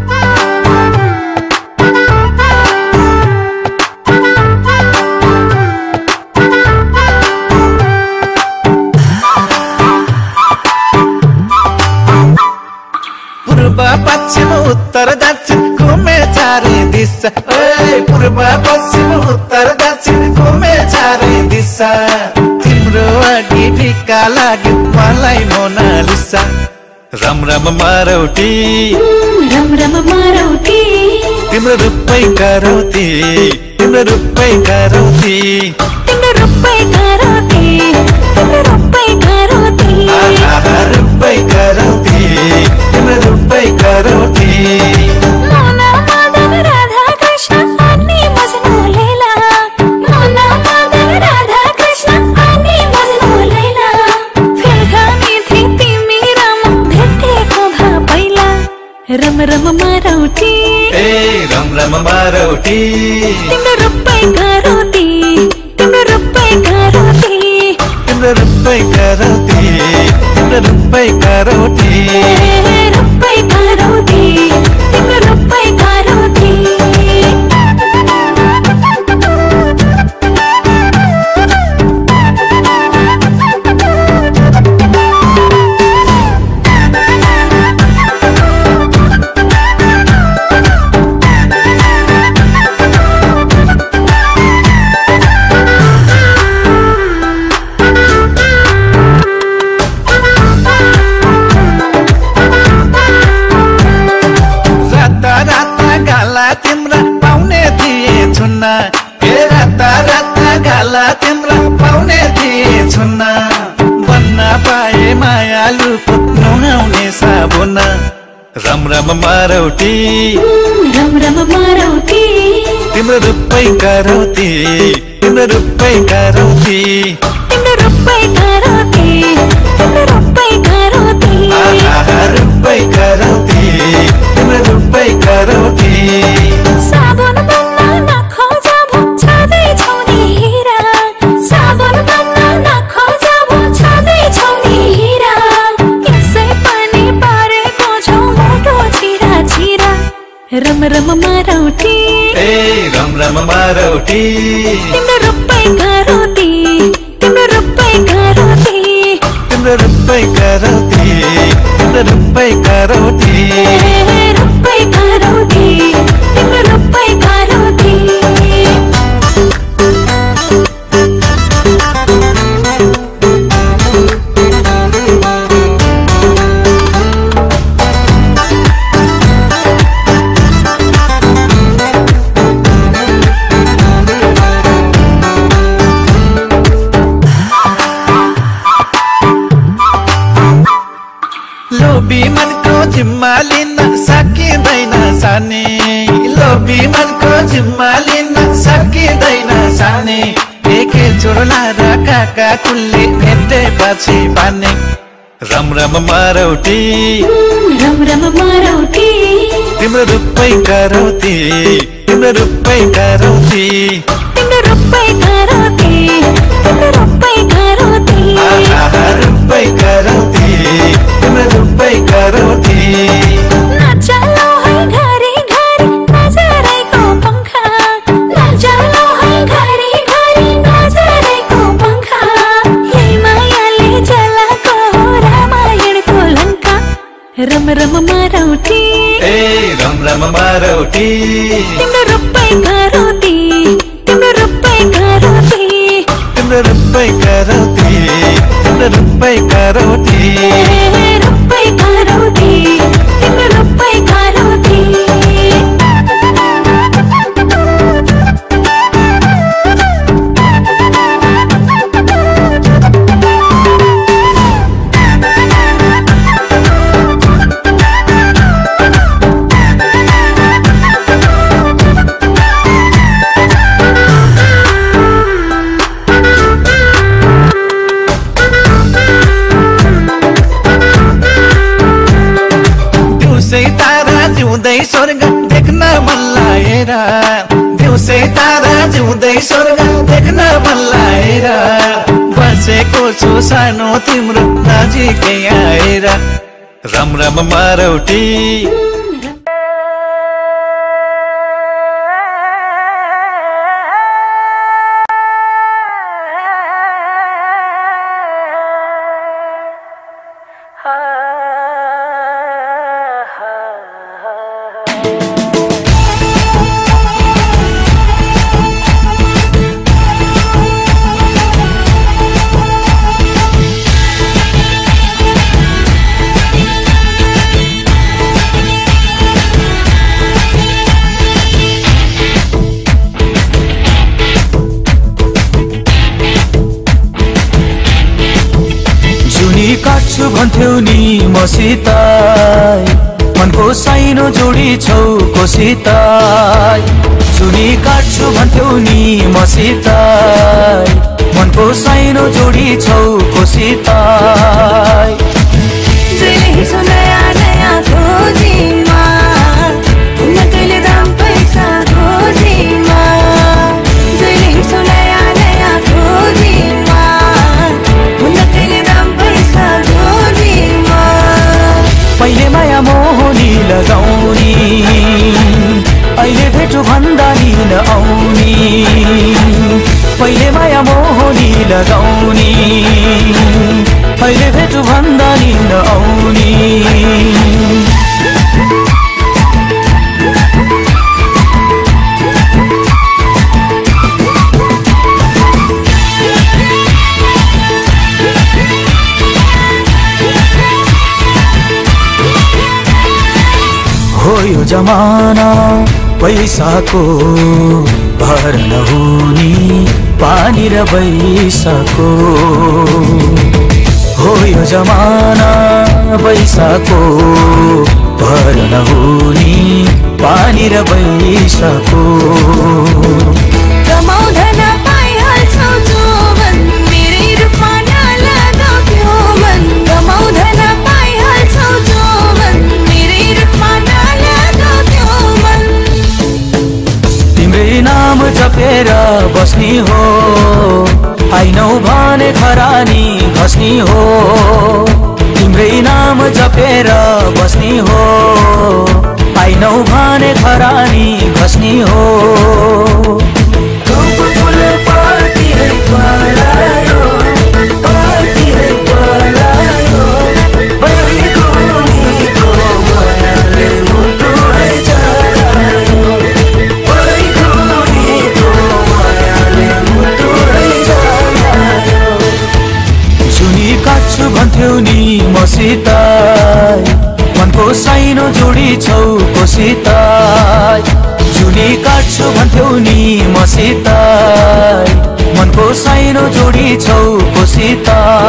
पूर्व पश्चिम उत्तर दक्षिण घुमे चारै दिशा पूर्व पश्चिम उत्तर दक्षिण घुमे चारै दिशा तिम्रो अघि भिका लाग्यो मलाई मोनालिसा रम रम मारौटी रम रम मारौटी तिम्रो रूपै करौती तिम्रो रूपै करौती तिम्रो रूपै करौती तिम्रो रूपै करौती आहा रूपै करौती तिम्रो रूपै करौती मोना मदन राधा कृष्ण अनि मजनू लैला मोना मदन राधा कृष्ण अनि मजनू लैला फिर खानी थी तिमी र म भेटेको भा पहिला रम रम मारौटी ए रम रम मारौटी तिम्रो रूपै करौती तिम्रो रूपै करौती तिम्रो रूपै करौती तिम्रो रूपै करौती रूपै करौती तिम्रो रूपै करौती ए राता राता गाला तिम्रा पाउने थिए छुन्न बन्न पाए मायालु पुत्नु आउने साबुन रम रम मारौटी रम रम मारौटी तिम्रो रूपै करौती तिम्रो रूपै करौती तिम्रो रूपै करौती तिम्रो रूपै करौती आहा रूपै करौती तिम्रो रूपै करौती साबुन बन्न नखोज भो छँदै छौ नि हिरा साबुन बन्न नखोज भो छँदै छौ नि हिरा यसै पनि परेको छौ मोटो छिरा छिरा रम रम मारौटी ए रम रम मारौटी तिम्रो रूपै करौती तिम्रो रूपै करौती तिम्रो रूपै करौती तिम्रो रूपै करौती रूपै करौती तिम्रो रूपै करौती लोभी मनको जिम्मा लिन सकिँदैन सानी लोभी मनको जिम्मा लिन सकिँदैन सानी एकै चोरला र काका कुल्ली भेटेपछि पानी रम रम मारौटी रम रम मारौटी तिम्रो रूपै करौती तिम्रो रूपै करौती तिम्रो रूपै करौती तिम्रो रूपै करौती आहा रूपै करौती तिम्रो रूपै करौती नचलो है घरी घरी नजरैको पंखा नचलो है घरी घरी नजरैको पंखा यही मायाले जलाको रामायणको लङ्का रम रम मारौटी ए रम रम मारौटी तिम्रो रूपै करौती तिम्रो रूपै करौती तिम्रो रूपै करौती तिम्रो रूपै करौती रूपै करौती तिम्रो रूपै करौती जिउँदै स्वर्ग देख्न मन लागेर दिउँसै तारा जिउँदै स्वर्ग देख्न मन लागेर बसेको छु सानो तिम्रो नजिकै आएर रम रम मारौटी भन्थ्यौ नि मसित मनको साइनो जोडी छौ कोसित चुनी काट्छु भन्थ्यौ नि मसित मनको साइनो जोडी छौ कोसित जहिले हिँड्छौ नयाँ नयाँ खोजीमा हुन्न कहिले दाम पैसा खोजीमा जहिले हिँड्छौ नयाँ नयाँ खोजीमा हुन्न कहिले दाम पैसा खोजीमा पहिले माया मोहनी लगाउने अहिले भेटु भन्दा नि नआउने पहिले माया मोहनी लगाउने अहिले भेटु भन्दा नि नआउने हो यो जमाना पैसाको भर नहुने पानी र पैसाको हो यो जमाना पैसाको भर नहुने पानी र पैसाको रमाउँदैन पाइहाल्छौ जोवन मेरै रूपमा नलगाऊ त्यो मन रमाउँदैन पाइहाल्छौ जोवन मेरै रूपमा नलगाऊ त्यो मन तिम्रै नाम जपेर बस्ने हो आइनौ भने खरानी घस्नी हो तिम्रै नाम जपेर बस्ने हो आइनौ भने खरानी घस्नी हो फुल पार्टी है पलायो पार्टी है पलायो बैगो निको मायाले मुटु है जलायो बैगो निको मायाले मुटु है जलायो चुनी काट्छु भन्थ्यौ नि मसित मनको साइनो जोडी छौ कोसित चुनी काट्छु भन्थ्यौ नि मसित मनको साइनो जोडी छौ कोसित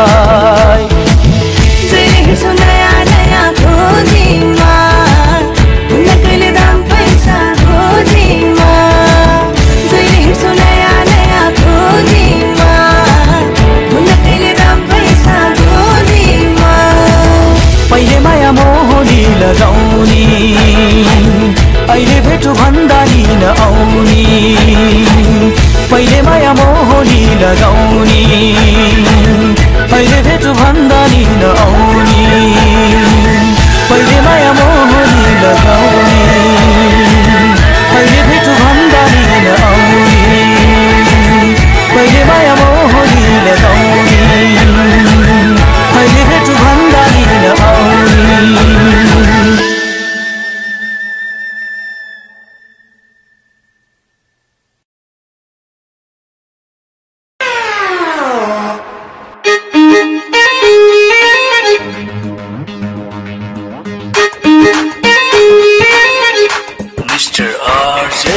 जहिले हिँड्छौ नयाँ नयाँ खोजीमा हुन्न कहिले दाम पैसा खोजीमा जहिले हिँड्छौ नयाँ नयाँ खोजीमा हुन्न कहिले दाम पैसा खोजीमा पहिले माया मोहनी लगाउने अहिले भेटु भन्दा नि नआउने पहिले माया मोहनी लगाउने अहिले भेटु भन्दा नि नआउने पहिले माया मोहनी लगाउने अहिले भेटु भन्दा नि नआउने पहिले माया मोहनी लगाउने अहिले भेटु भन्दा नि नआउने मिस्टर आरजे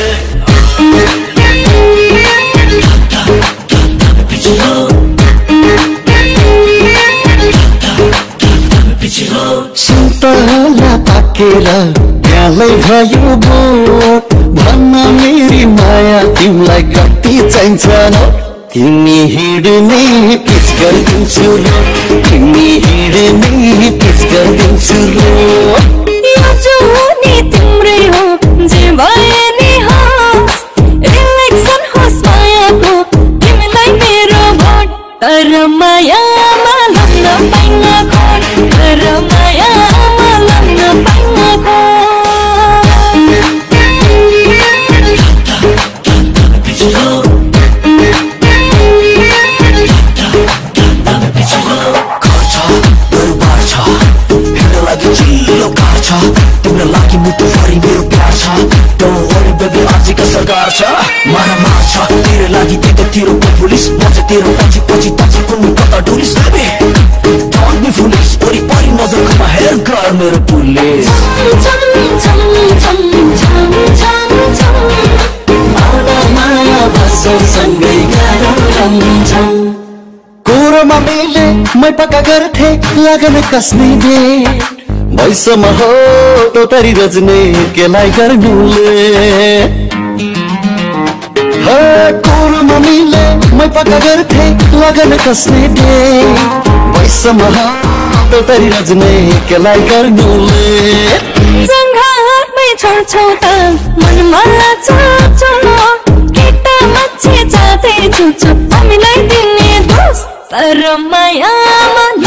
सुन्तला पाकेर त्यहाँलै भयो बोट भन्न मेरी माया तिमीलाई कति चाहिन्छ न तिमी हिँड्ने पिच गरिदिन्छु र तिमी हिँड्ने पिच गरिदिन्छु र यो जुनी तिम्रै हो जे भए नि होस् इलेक्सन होस् मायाको तिमीलाई मेरो भोट तर मायामा लाग्न पाइन खोट तर मायामा लाग्न पाइन तिम्रो लागि मुटु भरि मेरो प्यार छ डोन्ट वरी बेबी आजको सरकार छ मारा मार्छ तेरो लागि त्यता तेरो पुलिस म चाहिँ तेरो पछि पछि ताछि कुनै कता डुलिस बेबी डोन्ट बी फुलिस परि परि नजर खमा हेर गर मेरो पुलिस सँगै गरौँ रमझम कोरमा मिले मै पक्का गर्थे लगन कसले दे भैसम्म हो तो तरी रजने केलाई गर्नुले कोरमा मिले मै पक्का गर्थे लगन कसले दे भैसम्म हो तो तरी रजने केलाई गर्नुले जङ्घामै छोड्छौ त मनमा लाग्छ चलो केटा मान्छे जाँदै छुछु हामीलाई दिने दोष तर मायामा